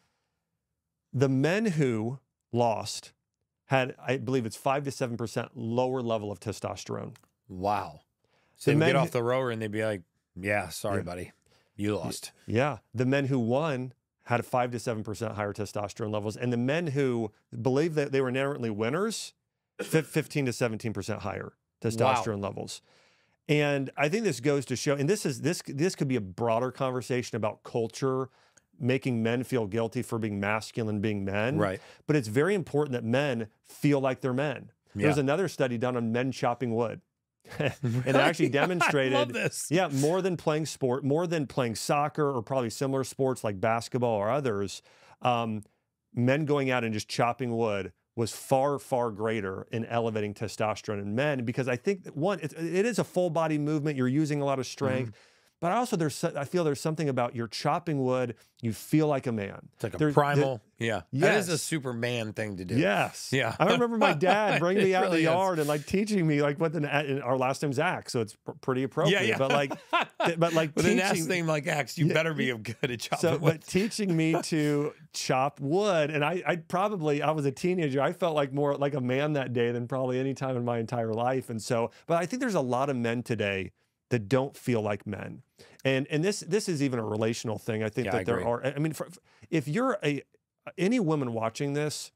The men who lost had, I believe it's five to seven percent lower level of testosterone. Wow. So they would get off the rower and they'd be like, yeah, sorry, yeah. buddy, you lost. Yeah. The men who won had five to seven percent higher testosterone levels. And the men who believed that they were inherently winners, fifteen to seventeen percent higher testosterone wow. levels. And I think this goes to show, and this is this this could be a broader conversation about culture, making men feel guilty for being masculine, being men. Right. But it's very important that men feel like they're men. Yeah. There's another study done on men chopping wood. And it actually demonstrated, I love this. yeah, more than playing sport, more than playing soccer or probably similar sports like basketball or others, um, men going out and just chopping wood was far, far greater in elevating testosterone in men, because I think that one, it, it is a full body movement. You're using a lot of strength. Mm-hmm. But also, there's I feel there's something about you're chopping wood, you feel like a man. It's like a there, primal. There, yeah. Yes. That is a Superman thing to do. Yes. Yeah. I remember my dad bringing me out really in the is. yard and like teaching me like what the, our last name's Axe, so it's pr pretty appropriate. Yeah, yeah. But like, but like with teaching, a last name like Axe, you yeah, better be good at chopping so, wood. But teaching me to chop wood, and I, I probably, I was a teenager, I felt like more like a man that day than probably any time in my entire life. And so, but I think there's a lot of men today that don't feel like men. And and this this is even a relational thing. I think yeah, that I there agree. are, I mean, for, if you're a, any woman watching this,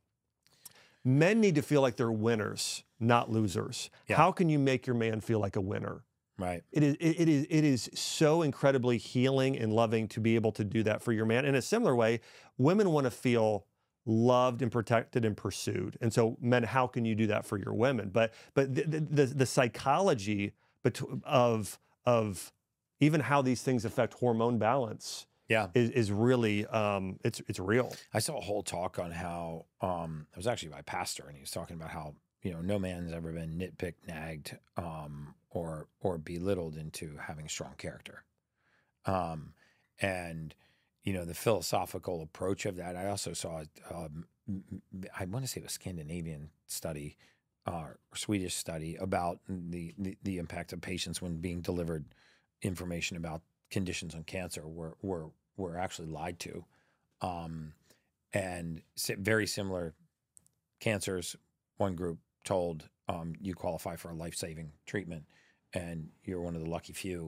men need to feel like they're winners, not losers. Yeah. How can you make your man feel like a winner? Right. It is, it, it is, it is so incredibly healing and loving to be able to do that for your man. In a similar way, women want to feel loved and protected and pursued. And so men, how can you do that for your women? But, but the, the, the psychology of, of, even how these things affect hormone balance, yeah, is, is really um, it's it's real. I saw a whole talk on how um, it was actually by a pastor, and he was talking about how you know no man's ever been nitpicked, nagged, um, or or belittled into having strong character, um, and you know the philosophical approach of that. I also saw um, I want to say it was a Scandinavian study uh, or Swedish study about the, the the impact of patients when being delivered information about conditions on cancer were were were actually lied to, um, and si- very similar cancers. One group told um, you qualify for a life-saving treatment, and you're one of the lucky few.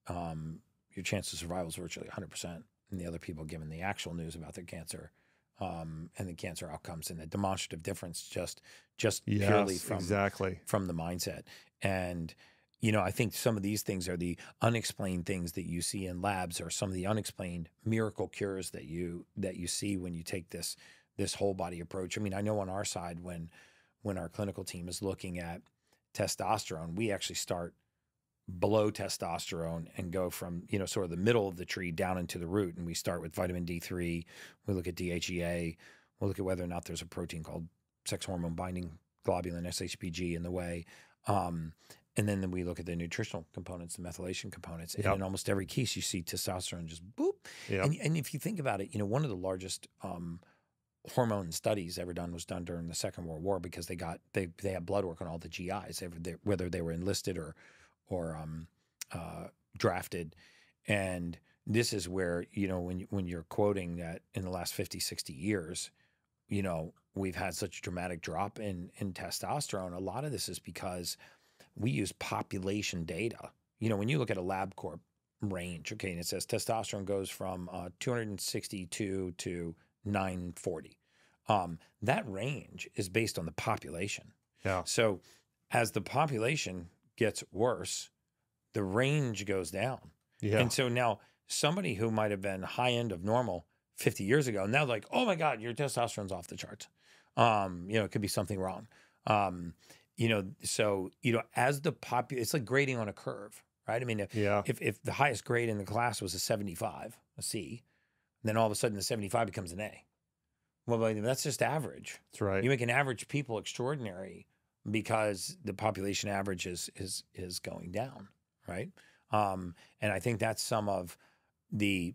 Um, your chance of survival is virtually one hundred percent. And the other people given the actual news about their cancer um, and the cancer outcomes, and the demonstrative difference just just Yes, purely from exactly. from the mindset. And you know, I think some of these things are the unexplained things that you see in labs, or some of the unexplained miracle cures that you that you see when you take this this whole body approach. I mean, I know on our side, when when our clinical team is looking at testosterone, we actually start below testosterone and go from, you know, sort of the middle of the tree down into the root. And we start with vitamin D three. We look at D H E A. We'll look at whether or not there's a protein called sex hormone binding globulin, S H B G, in the way. Um, and then we look at the nutritional components, the methylation components. And Yep. in almost every case, you see testosterone just boop. Yep. And, and if you think about it, you know, one of the largest um, hormone studies ever done was done during the Second World War, because they got they they had blood work on all the G Is, whether they were enlisted or or um, uh, drafted. And this is where, you know, when you, when you're quoting that in the last fifty, sixty years, you know, we've had such a dramatic drop in in testosterone. A lot of this is because we use population data. You know, when you look at a LabCorp range, okay, and it says testosterone goes from uh, two hundred sixty-two to nine forty. Um, that range is based on the population. Yeah. So as the population gets worse, the range goes down. Yeah. And so now somebody who might have been high end of normal fifty years ago, now like, oh my God, your testosterone's off the charts. Um, you know, it could be something wrong. Um, you know, so, you know, as the pop, it's like grading on a curve, right? I mean, if, Yeah. if, if the highest grade in the class was a seventy-five, a C, then all of a sudden the seventy-five becomes an A. Well, that's just average. That's right. You make an average people extraordinary because the population average is is is going down, right? Um, and I think that's some of the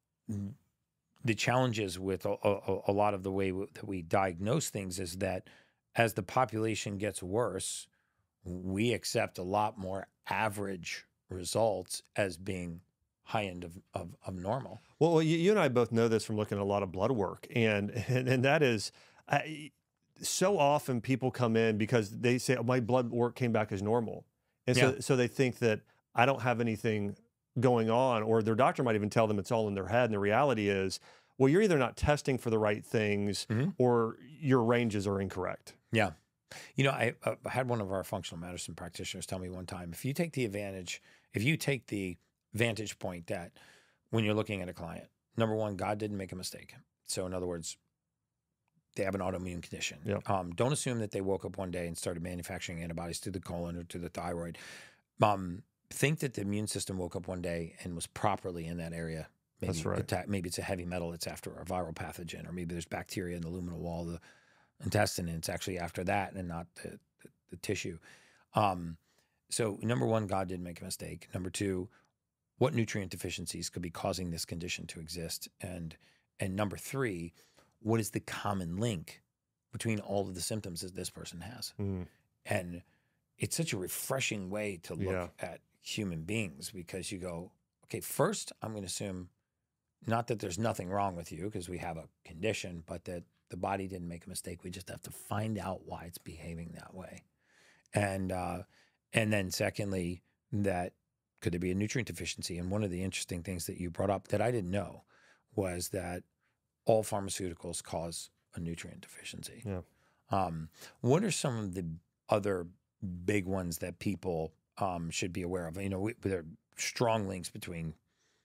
the challenges with a, a, a lot of the way that we diagnose things, is that as the population gets worse, we accept a lot more average results as being high end of, of, of normal. Well, you, you and I both know this from looking at a lot of blood work, and and, and that is, I, so often people come in because they say, oh, my blood work came back as normal, and so Yeah. so they think that I don't have anything going on, or their doctor might even tell them it's all in their head, and the reality is, well, you're either not testing for the right things, Mm-hmm. or your ranges are incorrect. Yeah. You know, I, uh, had one of our functional medicine practitioners tell me one time, if you take the advantage, if you take the vantage point that when you're looking at a client, number one, God didn't make a mistake. So in other words, they have an autoimmune condition. Yep. Um, don't assume that they woke up one day and started manufacturing antibodies to the colon or to the thyroid. Um, think that the immune system woke up one day and was properly in that area. Maybe That's right. atta- maybe it's a heavy metal. It's after a viral pathogen, or maybe there's bacteria in the luminal wall of the intestine, and it's actually after that and not the, the, the tissue. Um, so number one, God didn't make a mistake. Number two, what nutrient deficiencies could be causing this condition to exist? And and number three, what is the common link between all of the symptoms that this person has? Mm. And it's such a refreshing way to look Yeah. at human beings, because you go, okay, first I'm going to assume not that there's nothing wrong with you because we have a condition, but that the body didn't make a mistake. We just have to find out why it's behaving that way. And uh, and then secondly, that could there be a nutrient deficiency? And one of the interesting things that you brought up that I didn't know was that all pharmaceuticals cause a nutrient deficiency. Yeah. Um, what are some of the other big ones that people um, should be aware of? You know, we, there are strong links between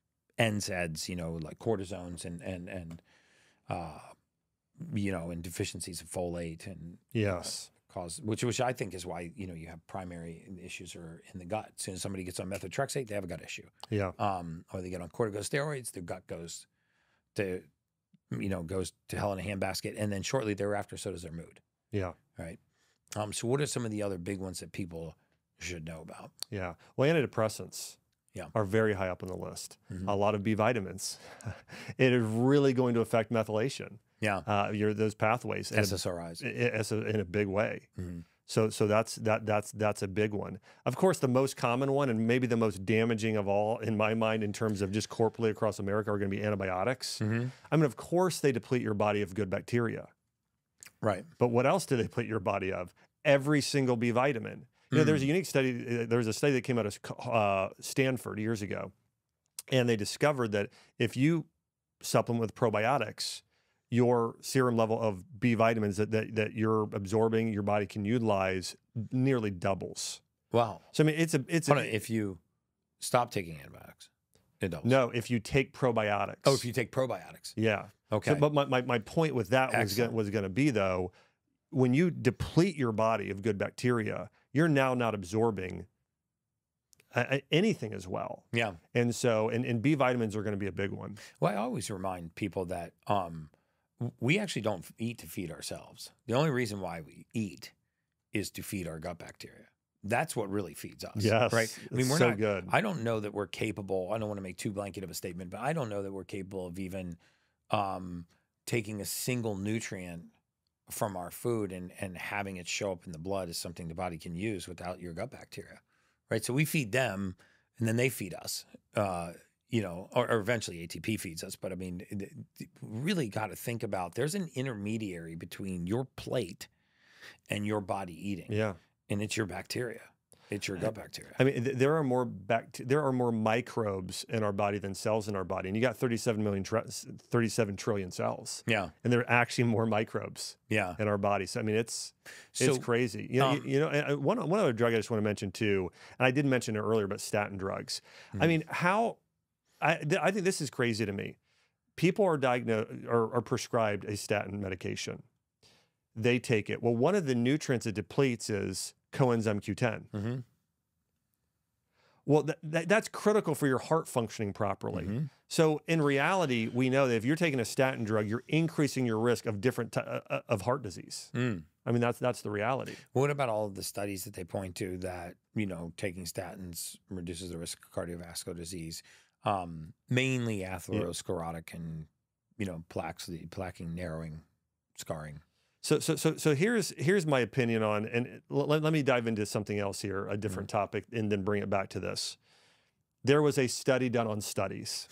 N SAIDs, you know, like cortisones and, and, and uh, you know, and deficiencies of folate and Yes. uh, cause, which, which I think is why, you know, you have primary issues are in the gut. As soon as somebody gets on methotrexate, they have a gut issue. Yeah. Um, or they get on corticosteroids, their gut goes to, you know, goes to hell in a handbasket. And then shortly thereafter, so does their mood. Yeah. Right. Um, so what are some of the other big ones that people should know about? Yeah. Well, antidepressants Yeah. are very high up on the list. Mhm. A lot of B vitamins. It is really going to affect methylation. Yeah. Uh, your those pathways in S S R Is. a, in a, in a big way. Mhm. So, so that's that that's that's a big one. Of course, the most common one, and maybe the most damaging of all, in my mind, in terms of just corporately across America, are going to be antibiotics. Mm-hmm. I mean, of course, they deplete your body of good bacteria, Right. but what else do they deplete your body of? Every single B vitamin. You know, there's a unique study. There's a study that came out of uh, Stanford years ago, and they discovered that if you supplement with probiotics, your serum level of B vitamins that, that that you're absorbing, your body can utilize, nearly doubles. Wow. So I mean, it's a it's Hold a, on, if you stop taking antibiotics, it doubles. no. If you take probiotics, Oh, if you take probiotics. yeah. Okay. So, but my, my my point with that was Excellent. gonna, was going to be though, when you deplete your body of good bacteria, you're now not absorbing uh, anything as well. Yeah. And so, and, and B vitamins are going to be a big one. Well, I always remind people that um, we actually don't eat to feed ourselves. The only reason why we eat is to feed our gut bacteria. That's what really feeds us. Yes, Right. I mean, it's we're so not, good. I don't know that we're capable. I don't want to make too blanket of a statement, but I don't know that we're capable of even um, taking a single nutrient from our food and, and having it show up in the blood as something the body can use without your gut bacteria. Right. So we feed them and then they feed us. Uh, you know, or, or eventually A T P feeds us. But I mean, it, it really got to think about there's an intermediary between your plate and your body eating. Yeah. And it's your bacteria. It's your gut bacteria. I mean, th there are more bact there are more microbes in our body than cells in our body. And you got thirty-seven million, thirty-seven trillion cells. Yeah. And there are actually more microbes Yeah. in our body. So, I mean, it's, So, it's crazy. You know, um, you, you know, and one, one other drug I just want to mention too, and I didn't mention it earlier, but statin drugs. Mhm. I mean, how, I, th I think this is crazy to me. People are diagnosed or are prescribed a statin medication. They take it. Well, one of the nutrients it depletes is coenzyme Q ten. Mm-hmm. Well, th th that's critical for your heart functioning properly. Mm-hmm. So in reality, we know that if you're taking a statin drug, you're increasing your risk of different ty- uh, of heart disease. Mm. I mean, that's that's the reality. What about all of the studies that they point to that, you know, taking statins reduces the risk of cardiovascular disease, um, mainly atherosclerotic and, you know, plaques, the plaquing, narrowing, scarring. So so so so here's here's my opinion on, and let, let me dive into something else here, a different Mm-hmm. topic, and then bring it back to this. There was a study done on studies.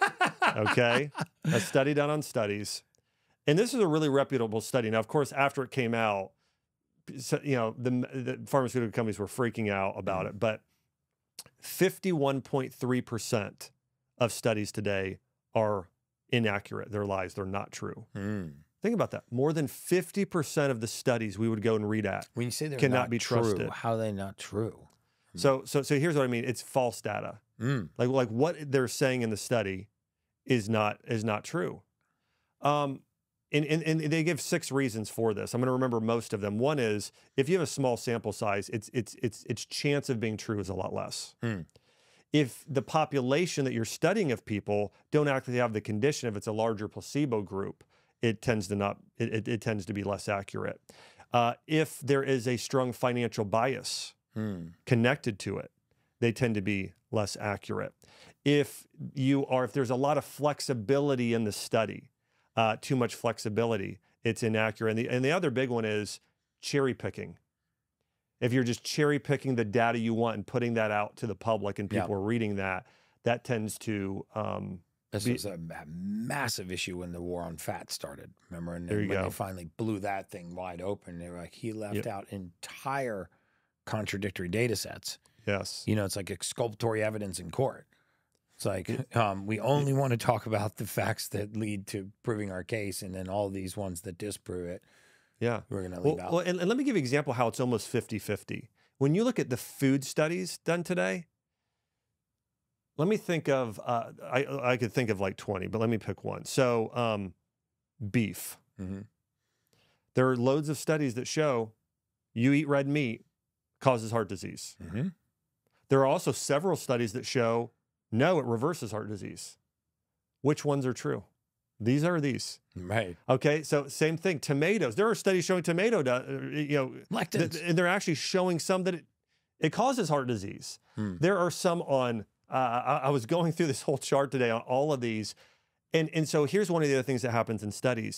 Okay, a study done on studies, and this is a really reputable study. Now, of course, after it came out, so, you know, the, the pharmaceutical companies were freaking out about Mm-hmm. it, but fifty-one point three percent of studies today are inaccurate. They're lies. They're not true. Mm. Think about that. More than fifty percent of the studies we would go and read at. When you say they're Cannot not be true, trusted. how are they not true? So, so, so here's what I mean. It's false data. Mm. Like, like what they're saying in the study is not is not true. Um, and, and, and they give six reasons for this. I'm going to remember most of them. One is if you have a small sample size, its its its its chance of being true is a lot less. Mm. If the population that you're studying of people don't actually have the condition, if it's a larger placebo group, it tends to not. It, it, it tends to be less accurate. Uh, if there is a strong financial bias Mm. connected to it, they tend to be less accurate. If you are, if there's a lot of flexibility in the study, uh, too much flexibility, it's inaccurate. And the, and the other big one is cherry picking. If you're just cherry picking the data you want and putting that out to the public and people Yeah. are reading that, that tends to, um, This be- was a, a massive issue when the war on fat started. Remember? And There then you when go. they finally blew that thing wide open, they were like, he left Yep. out entire contradictory data sets. yes. You know, it's like exculpatory evidence in court. It's like um, we only want to talk about the facts that lead to proving our case, and then all these ones that disprove it, Yeah. we're going to Well, leave out. well and, and let me give you an example how it's almost fifty fifty. When you look at the food studies done today, let me think of, uh, I, I could think of like twenty, but let me pick one. So um, beef. Mm-hmm. There are loads of studies that show you eat red meat causes heart disease. Mm-hmm. There are also several studies that show, no, it reverses heart disease. Which ones are true? These are these. Right. Okay, so same thing. Tomatoes. There are studies showing tomato, do, you know, Lectins. th- and they're actually showing some that it, it causes heart disease. Hmm. There are some on, uh, I, I was going through this whole chart today on all of these. And, and so here's one of the other things that happens in studies.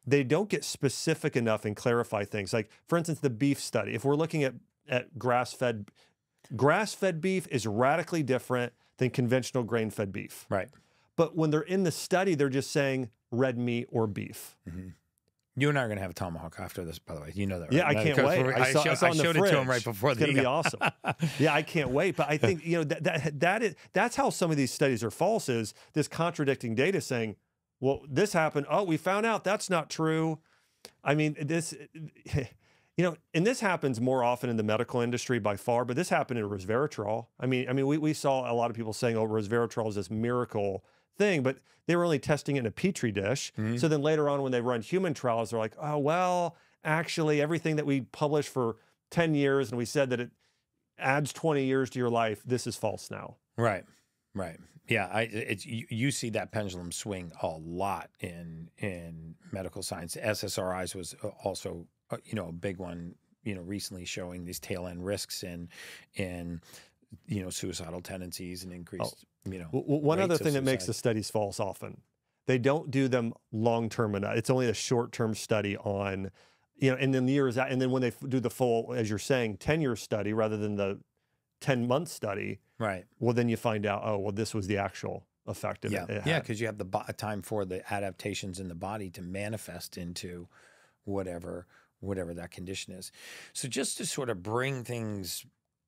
they don't get specific enough and clarify things. Like, for instance, the beef study. If we're looking at, at grass-fed, grass-fed beef is radically different than conventional grain-fed beef. Right. But when they're in the study, they're just saying red meat or beef. Mm-hmm. You and I are going to have a tomahawk after this, by the way. You know that, right? Yeah, I can't wait. I, saw, show, I, saw I showed it to him right before. It's going to be awesome. Yeah, I can't wait. But I think, you know, that, that, that is, that's how some of these studies are false, is this contradicting data saying, well, this happened. Oh, we found out that's not true. I mean, this, you know, and this happens more often in the medical industry by far, but this happened in resveratrol. I mean, I mean, we, we saw a lot of people saying, oh, resveratrol is this miracle thing, but they were only testing it in a petri dish. Mm-hmm. So then later on, when they run human trials, they're like, oh, well, actually everything that we published for ten years and we said that it adds twenty years to your life, this is false now. Right, right. Yeah, I, it's, you, you see that pendulum swing a lot in in medical science. S S R Is was also, uh, you know, a big one, you know, recently showing these tail end risks in, in you know, suicidal tendencies and increased, oh. you know. Well, one other thing that makes the studies false often, they don't do them long-term enough. It's only a short-term study on, you know, and then the years out, and then when they do the full, as you're saying, ten-year study rather than the ten-month study, right? Well, then you find out, oh, well, this was the actual effect of yeah. it. it yeah, because you have the bo- time for the adaptations in the body to manifest into whatever whatever that condition is. So just to sort of bring things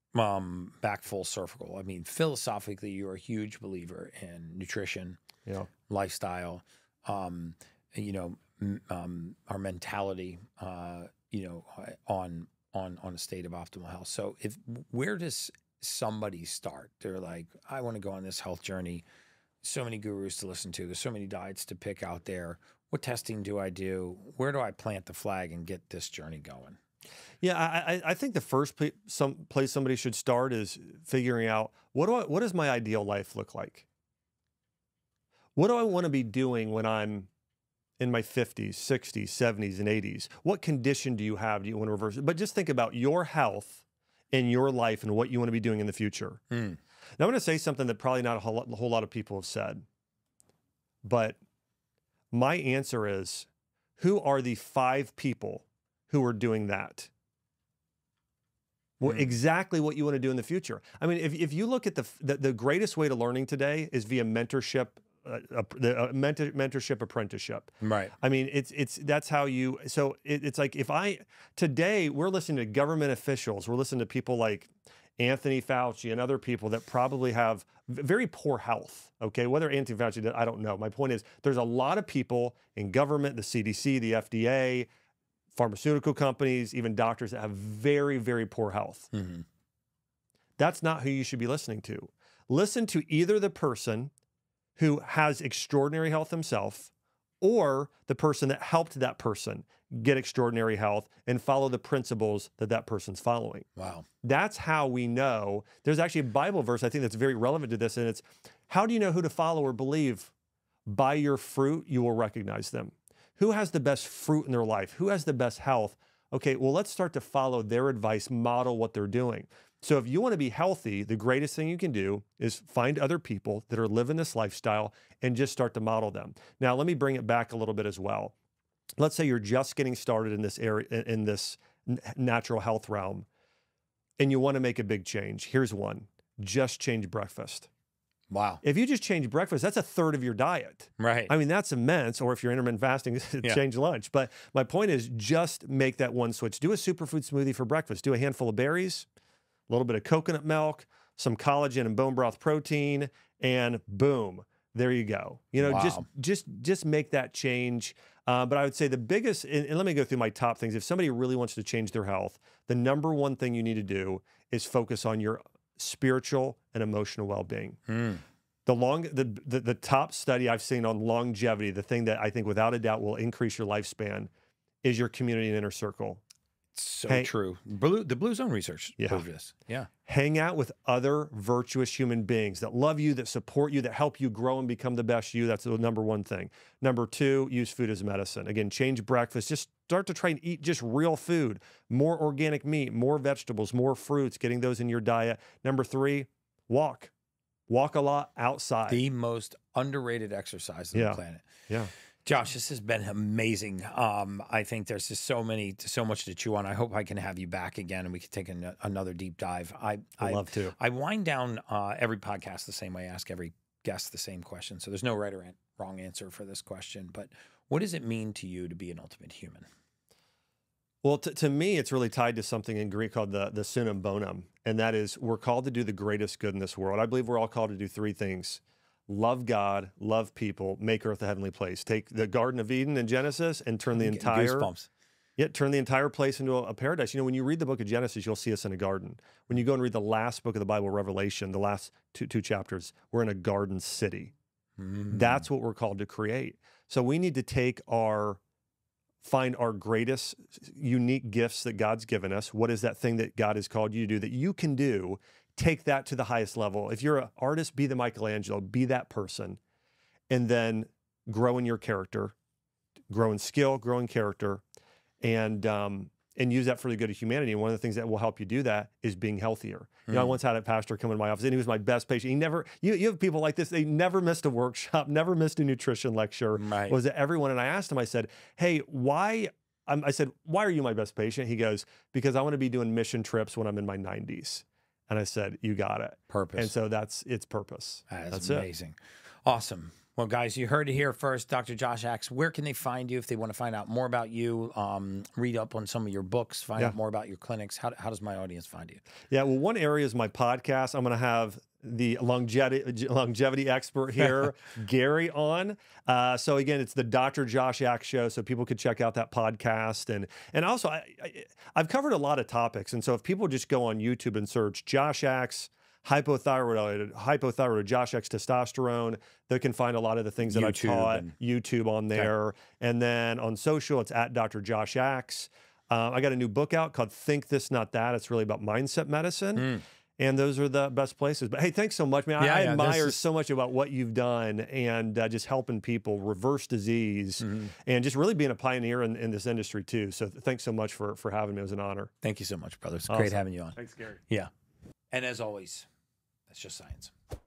um, back full circle, I mean, philosophically, you're a huge believer in nutrition, yeah, lifestyle, um, you know, m- um, our mentality, uh, you know, on on on a state of optimal health. So, if where does somebody start? They're like, I want to go on this health journey. So many gurus to listen to. There's so many diets to pick out there. What testing do I do? Where do I plant the flag and get this journey going? Yeah, I, I think the first pl- some place somebody should start is figuring out, what do I, what does my ideal life look like? What do I want to be doing when I'm in my fifties, sixties, seventies, and eighties? What condition do you have? Do you want to reverse it? But just think about your health in your life and what you want to be doing in the future. Mm. Now, I'm going to say something that probably not a whole, a whole lot of people have said, but my answer is, who are the five people who are doing that? Well, mm. exactly what you want to do in the future. I mean, if, if you look at the, the, the greatest way to learning today is via mentorship, uh, uh, the uh, mentor, mentorship apprenticeship. Right. I mean, it's, it's, that's how you, so it, it's like, if I, today we're listening to government officials, we're listening to people like Anthony Fauci and other people that probably have very poor health, okay? Whether Anthony Fauci did, I don't know. My point is, there's a lot of people in government, the C D C, the F D A, pharmaceutical companies, even doctors that have very, very poor health. Mm-hmm. That's not who you should be listening to. Listen to either the person who has extraordinary health himself or the person that helped that person get extraordinary health and follow the principles that that person's following. Wow. That's how we know. There's actually a Bible verse I think that's very relevant to this, and it's, how do you know who to follow or believe? By your fruit, you will recognize them. Who has the best fruit in their life? Who has the best health? Okay, well, let's start to follow their advice, model what they're doing. So if you want to be healthy, the greatest thing you can do is find other people that are living this lifestyle and just start to model them. Now, let me bring it back a little bit as well. Let's say you're just getting started in this area, in this natural health realm, and you want to make a big change. Here's one: just change breakfast. Wow. If you just change breakfast, that's a third of your diet. Right. I mean, that's immense. Or if you're intermittent fasting, yeah. change lunch. But my point is, just make that one switch. Do a superfood smoothie for breakfast. Do a handful of berries, a little bit of coconut milk, some collagen and bone broth protein, and boom, there you go. You know, wow. just just just make that change. Uh, but I would say the biggest, and, and let me go through my top things. If somebody really wants to change their health, the number one thing you need to do is focus on your spiritual and emotional well-being. Mm. The long, the, the the top study I've seen on longevity, the thing that I think without a doubt will increase your lifespan, is your community and inner circle. So Hang, true. Blue, the Blue Zone research yeah. proved this. Yeah. Hang out with other virtuous human beings that love you, that support you, that help you grow and become the best you. That's the number one thing. Number two, use food as medicine. Again, change breakfast. Just start to try and eat just real food, more organic meat, more vegetables, more fruits, getting those in your diet. Number three, walk. Walk a lot outside. The most underrated exercise on yeah. the planet. Yeah. Josh, this has been amazing. Um, I think there's just so many, so much to chew on. I hope I can have you back again and we can take an, another deep dive. I, I'd I love to. I wind down uh, every podcast the same way. I ask every guest the same question. So there's no right or an- wrong answer for this question. But what does it mean to you to be an ultimate human? Well, to, to me, it's really tied to something in Greek called the, the sunum bonum. And that is, we're called to do the greatest good in this world. I believe we're all called to do three things: love God, love people, make earth a heavenly place. Take the Garden of Eden in Genesis and turn the entire Goosebumps. yeah, turn the entire place into a, a paradise. You know, when you read the book of Genesis, you'll see us in a garden. When you go and read the last book of the Bible, Revelation, the last two two chapters, we're in a garden city. Mm. That's what we're called to create. So we need to take our find our greatest unique gifts that God's given us. What is that thing that God has called you to do that you can do? Take that to the highest level. If you're an artist, be the Michelangelo, be that person, and then grow in your character, grow in skill, grow in character, and um, and use that for the good of humanity. And one of the things that will help you do that is being healthier. You know, I once had a pastor come in my office, and he was my best patient. He never, you, you have people like this, they never missed a workshop, never missed a nutrition lecture. Right. Was it everyone? And I asked him, I said, hey, why, um, I said, why are you my best patient? He goes, because I want to be doing mission trips when I'm in my nineties. And I said, you got it. Purpose. And so that's, it's purpose. That is that's amazing. It. Awesome. Well, guys, you heard it here first. Doctor Josh Axe, where can they find you if they want to find out more about you, um, read up on some of your books, find Yeah. out more about your clinics? How, how does my audience find you? Yeah, well, one area is my podcast. I'm going to have the longevity longevity expert here, Gary, on. Uh, so again, it's the Doctor Josh Axe Show, so people could check out that podcast. And and also, I, I, I've covered a lot of topics. And so if people just go on YouTube and search Josh Axe, hypothyroid, hypothyroid, Josh Axe testosterone, they can find a lot of the things that YouTube I've taught, and- YouTube on there. Okay. And then on social, it's at Doctor Josh Axe. Uh, I got a new book out called Think This, Not That. It's really about mindset medicine. Mm. And those are the best places. But hey, thanks so much, man. I, Yeah, I yeah, this admire is- so much about what you've done and uh, just helping people reverse disease Mhm. and just really being a pioneer in, in this industry too. So th- thanks so much for, for having me. It was an honor. Thank you so much, brother. It's Awesome. great having you on. Thanks, Gary. Yeah. And as always, that's just science.